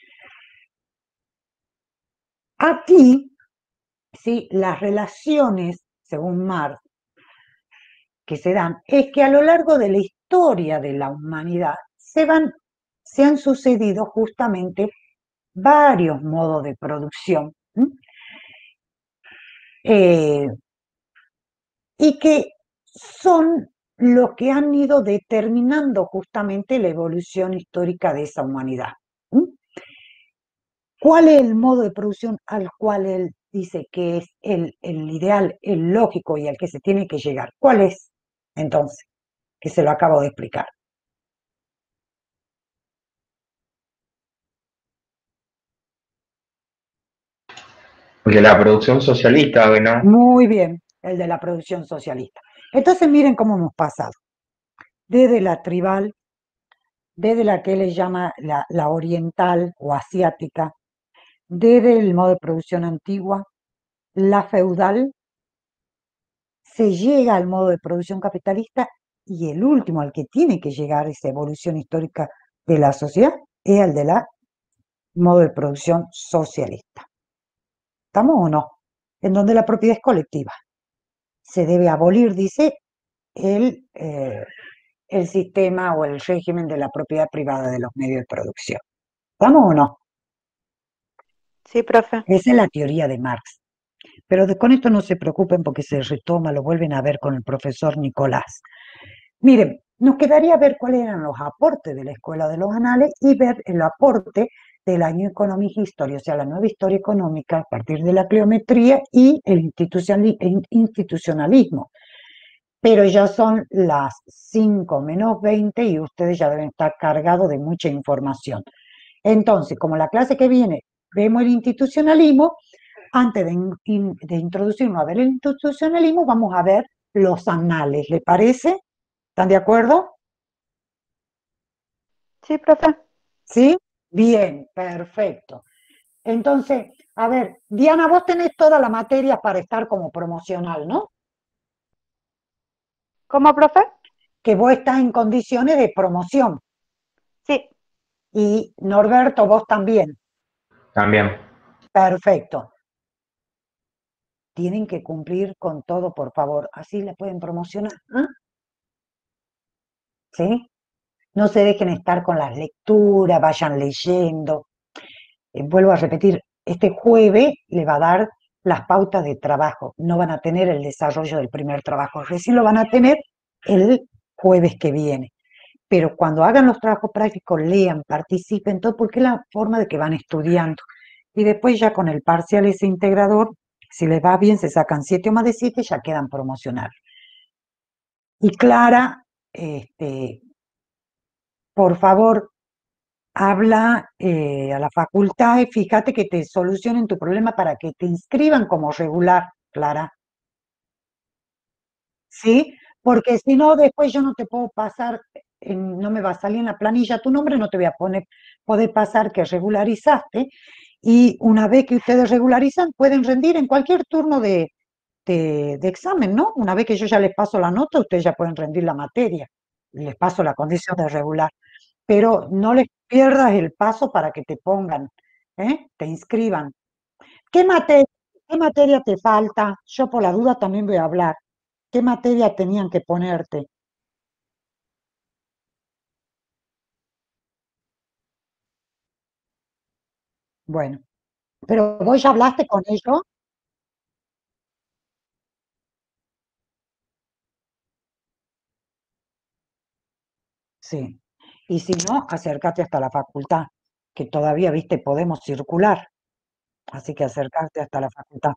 S1: Aquí, ¿sí?, las relaciones, según Marx, que se dan, es que a lo largo de la historia de la humanidad se, van, se han sucedido justamente varios modos de producción, eh, y que son los que han ido determinando justamente la evolución histórica de esa humanidad. ¿Cuál es el modo de producción al cual él dice que es el, el ideal, el lógico y al que se tiene que llegar? ¿Cuál es, entonces? Que se lo acabo de explicar.
S2: De la producción socialista, ¿no?
S1: Muy bien, el de la producción socialista. Entonces miren cómo hemos pasado. Desde la tribal, desde la que él llama la, la oriental o asiática, desde el modo de producción antigua, la feudal, se llega al modo de producción capitalista y el último al que tiene que llegar esa evolución histórica de la sociedad es el de la modo de producción socialista. ¿Estamos o no? En donde la propiedad es colectiva. Se debe abolir, dice, el, eh, el sistema o el régimen de la propiedad privada de los medios de producción. ¿Estamos o no?
S3: Sí, profe.
S1: Esa es la teoría de Marx. Pero de, con esto no se preocupen porque se retoma, lo vuelven a ver con el profesor Nicolás. Miren, nos quedaría ver cuáles eran los aportes de la Escuela de los Anales y ver el aporte de la New Economic History, o sea, la nueva historia económica a partir de la cleometría y el institucionalismo. Pero ya son las cinco menos veinte y ustedes ya deben estar cargados de mucha información. Entonces, como la clase que viene vemos el institucionalismo, antes de, in, de introducirnos a ver el institucionalismo, vamos a ver los anales, ¿le parece? ¿Están de acuerdo?
S3: Sí, profe.
S1: ¿Sí? Bien, perfecto. Entonces, a ver, Diana, vos tenés toda la materia para estar como promocional, ¿no?
S3: ¿Cómo, profe?
S1: Que vos estás en condiciones de promoción.
S3: Sí.
S1: Y Norberto, vos también.
S2: También.
S1: Perfecto. Tienen que cumplir con todo, por favor. Así la pueden promocionar. ¿Ah? ¿Sí? No se dejen estar con las lecturas, vayan leyendo. Eh, vuelvo a repetir, este jueves le va a dar las pautas de trabajo. No van a tener el desarrollo del primer trabajo. Recién lo van a tener el jueves que viene. Pero cuando hagan los trabajos prácticos, lean, participen, todo, porque es la forma de que van estudiando. Y después ya con el parcial ese integrador, si les va bien, se sacan siete o más de siete, ya quedan promocionados. Y Clara, este, por favor, habla eh, a la facultad y fíjate que te solucionen tu problema para que te inscriban como regular, Clara. ¿Sí? Porque si no, después yo no te puedo pasar, en- no me va a salir en la planilla tu nombre, no te voy a poner, poder pasar que regularizaste. Y una vez que ustedes regularizan, pueden rendir en cualquier turno de, de, de examen, ¿no? Una vez que yo ya les paso la nota, ustedes ya pueden rendir la materia. Les paso la condición de regular. Pero no les pierdas el paso para que te pongan, ¿eh? Te inscriban. ¿Qué materia, qué materia te falta? Yo por la duda también voy a hablar. ¿Qué materia tenían que ponerte? Bueno, pero vos ya hablaste con ellos, sí. Y si no, acércate hasta la facultad, que todavía, viste, podemos circular. Así que acercarte hasta la facultad.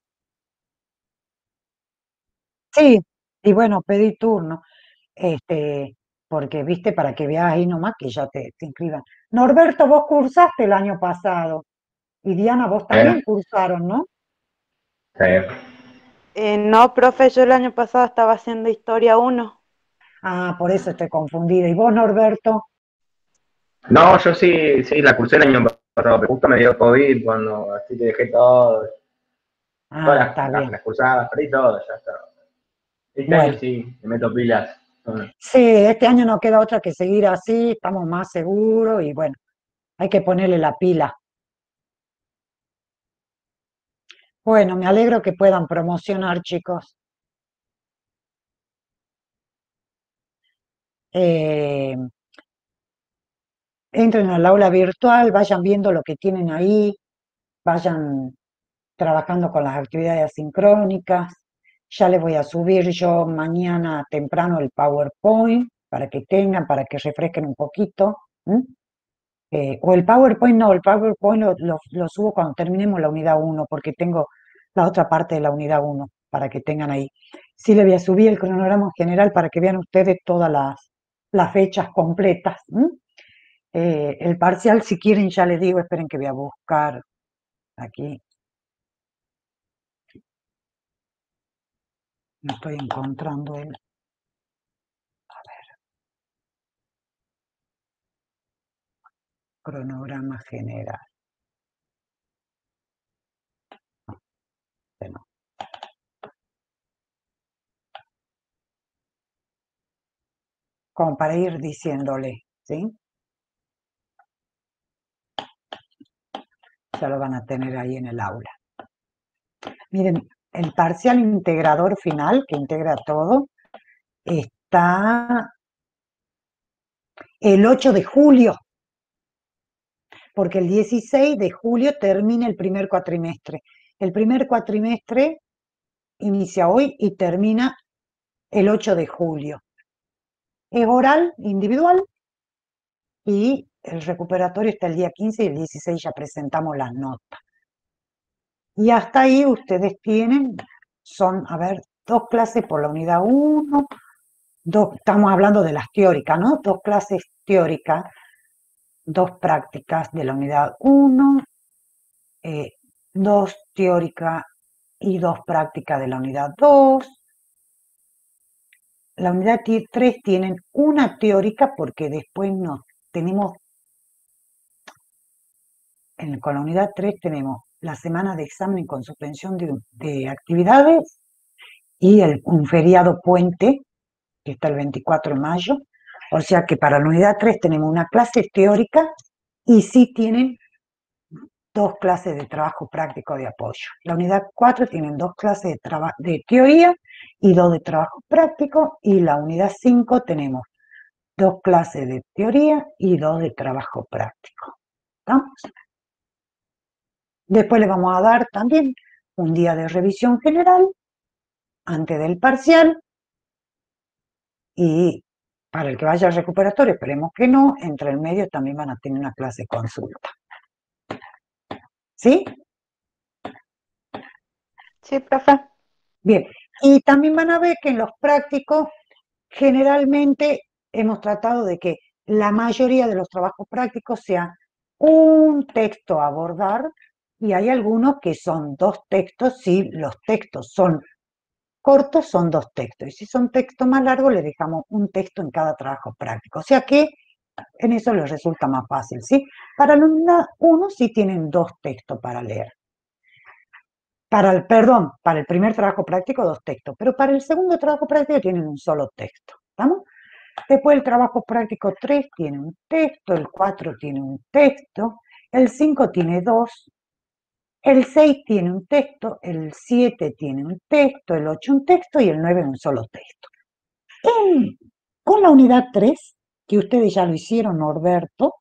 S1: Sí, y bueno, pedí turno, este, porque, viste, para que veas ahí nomás que ya te, te inscriban. Norberto, vos cursaste el año pasado. Y Diana, vos
S2: Eh,
S1: también cursaron, ¿no?
S2: eh,
S3: Eh, no, profe, yo el año pasado estaba haciendo historia uno.
S1: Ah, por eso estoy confundida. ¿Y vos, Norberto?
S2: No, yo sí, sí, la cursé el año pasado, pero justo me dio COVID cuando así que dejé todo, todas
S1: Ah,
S2: las,
S1: está
S2: las,
S1: bien.
S2: las cursadas, perdí todo, ya está. Este año
S1: Bueno,
S2: sí, me meto pilas. Bueno,
S1: sí, este año no queda otra que seguir así, estamos más seguros y bueno, hay que ponerle la pila. Bueno, me alegro que puedan promocionar, chicos. Eh, entren al aula virtual, vayan viendo lo que tienen ahí, vayan trabajando con las actividades asincrónicas. Ya les voy a subir yo mañana temprano el PowerPoint para que tengan, para que refresquen un poquito. ¿M? Eh, o el PowerPoint no, el PowerPoint lo, lo- lo subo cuando terminemos la unidad uno, porque tengo la otra parte de la unidad uno para que tengan ahí. Sí le voy a subir el cronograma general para que vean ustedes todas las, las fechas completas. ¿M? Eh, el parcial, si quieren, ya les digo, esperen que voy a buscar aquí. No estoy encontrando el cronograma general. Este no. Como para ir diciéndole, ¿sí? Ya lo van a tener ahí en el aula. Miren, el parcial integrador final, que integra todo, está el ocho de julio, porque el dieciséis de julio termina el primer cuatrimestre. El primer cuatrimestre inicia hoy y termina el ocho de julio. Es oral, individual, y el recuperatorio está el día quince y el dieciséis ya presentamos las notas. Y hasta ahí ustedes tienen, son, a ver, dos clases por la unidad uno, dos, estamos hablando de las teóricas, ¿no? Dos clases teóricas, dos prácticas de la unidad uno, eh, dos teóricas y dos prácticas de la unidad dos. La unidad tres tienen una teórica porque después no tenemos, en, con la unidad tres tenemos la semana de examen con suspensión de, de actividades y el, un feriado puente, que está el veinticuatro de mayo, o sea que para la unidad tres tenemos una clase teórica y sí tienen dos clases de trabajo práctico de apoyo. La unidad cuatro tienen dos clases de, de teoría y dos de trabajo práctico, y la unidad cinco tenemos dos clases de teoría y dos de trabajo práctico. ¿Estamos? Después le vamos a dar también un día de revisión general antes del parcial, y para el que vaya al recuperatorio, esperemos que no, entre el medio también van a tener una clase de consulta. ¿Sí?
S3: Sí, profe.
S1: Bien. Y también van a ver que en los prácticos generalmente hemos tratado de que la mayoría de los trabajos prácticos sean un texto a abordar, y hay algunos que son dos textos. Si los textos son cortos, son dos textos, y si son textos más largos, le dejamos un texto en cada trabajo práctico. O sea que en eso les resulta más fácil, ¿sí? Para la unidad uno sí tienen dos textos para leer. Para el, perdón, para el primer trabajo práctico dos textos, pero para el segundo trabajo práctico tienen un solo texto, ¿estamos? Después el trabajo práctico tres tiene un texto, el cuatro tiene un texto, el cinco tiene dos, el seis tiene un texto, el siete tiene un texto, el ocho un texto y el nueve un solo texto. En, con la unidad tres, que ustedes ya lo hicieron, Norberto,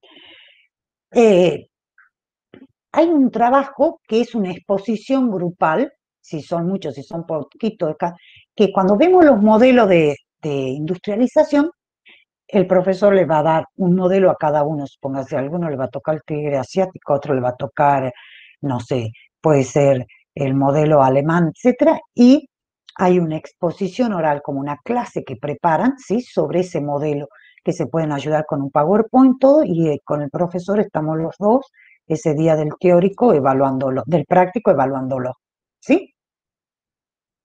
S1: eh, hay un trabajo que es una exposición grupal, si son muchos, si son poquitos, que cuando vemos los modelos de, de industrialización, el profesor le va a dar un modelo a cada uno. Supóngase, a alguno le va a tocar el tigre asiático, a otro le va a tocar, no sé, puede ser el modelo alemán, etcétera, y hay una exposición oral, como una clase que preparan, ¿sí?, sobre ese modelo, que se pueden ayudar con un PowerPoint, todo, y eh, con el profesor estamos los dos ese día del teórico evaluándolo, del práctico evaluándolo, ¿sí?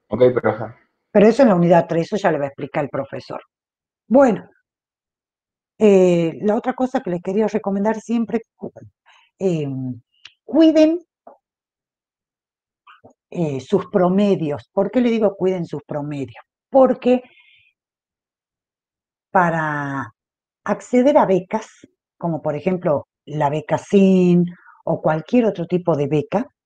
S2: Ok, profe.
S1: Pero eso en la unidad tres, eso ya le va a explicar el profesor. Bueno, eh, la otra cosa que les quería recomendar siempre, eh, cuiden eh, sus promedios. ¿Por qué le digo cuiden sus promedios? Porque para acceder a becas, como por ejemplo la beca S I N o cualquier otro tipo de beca,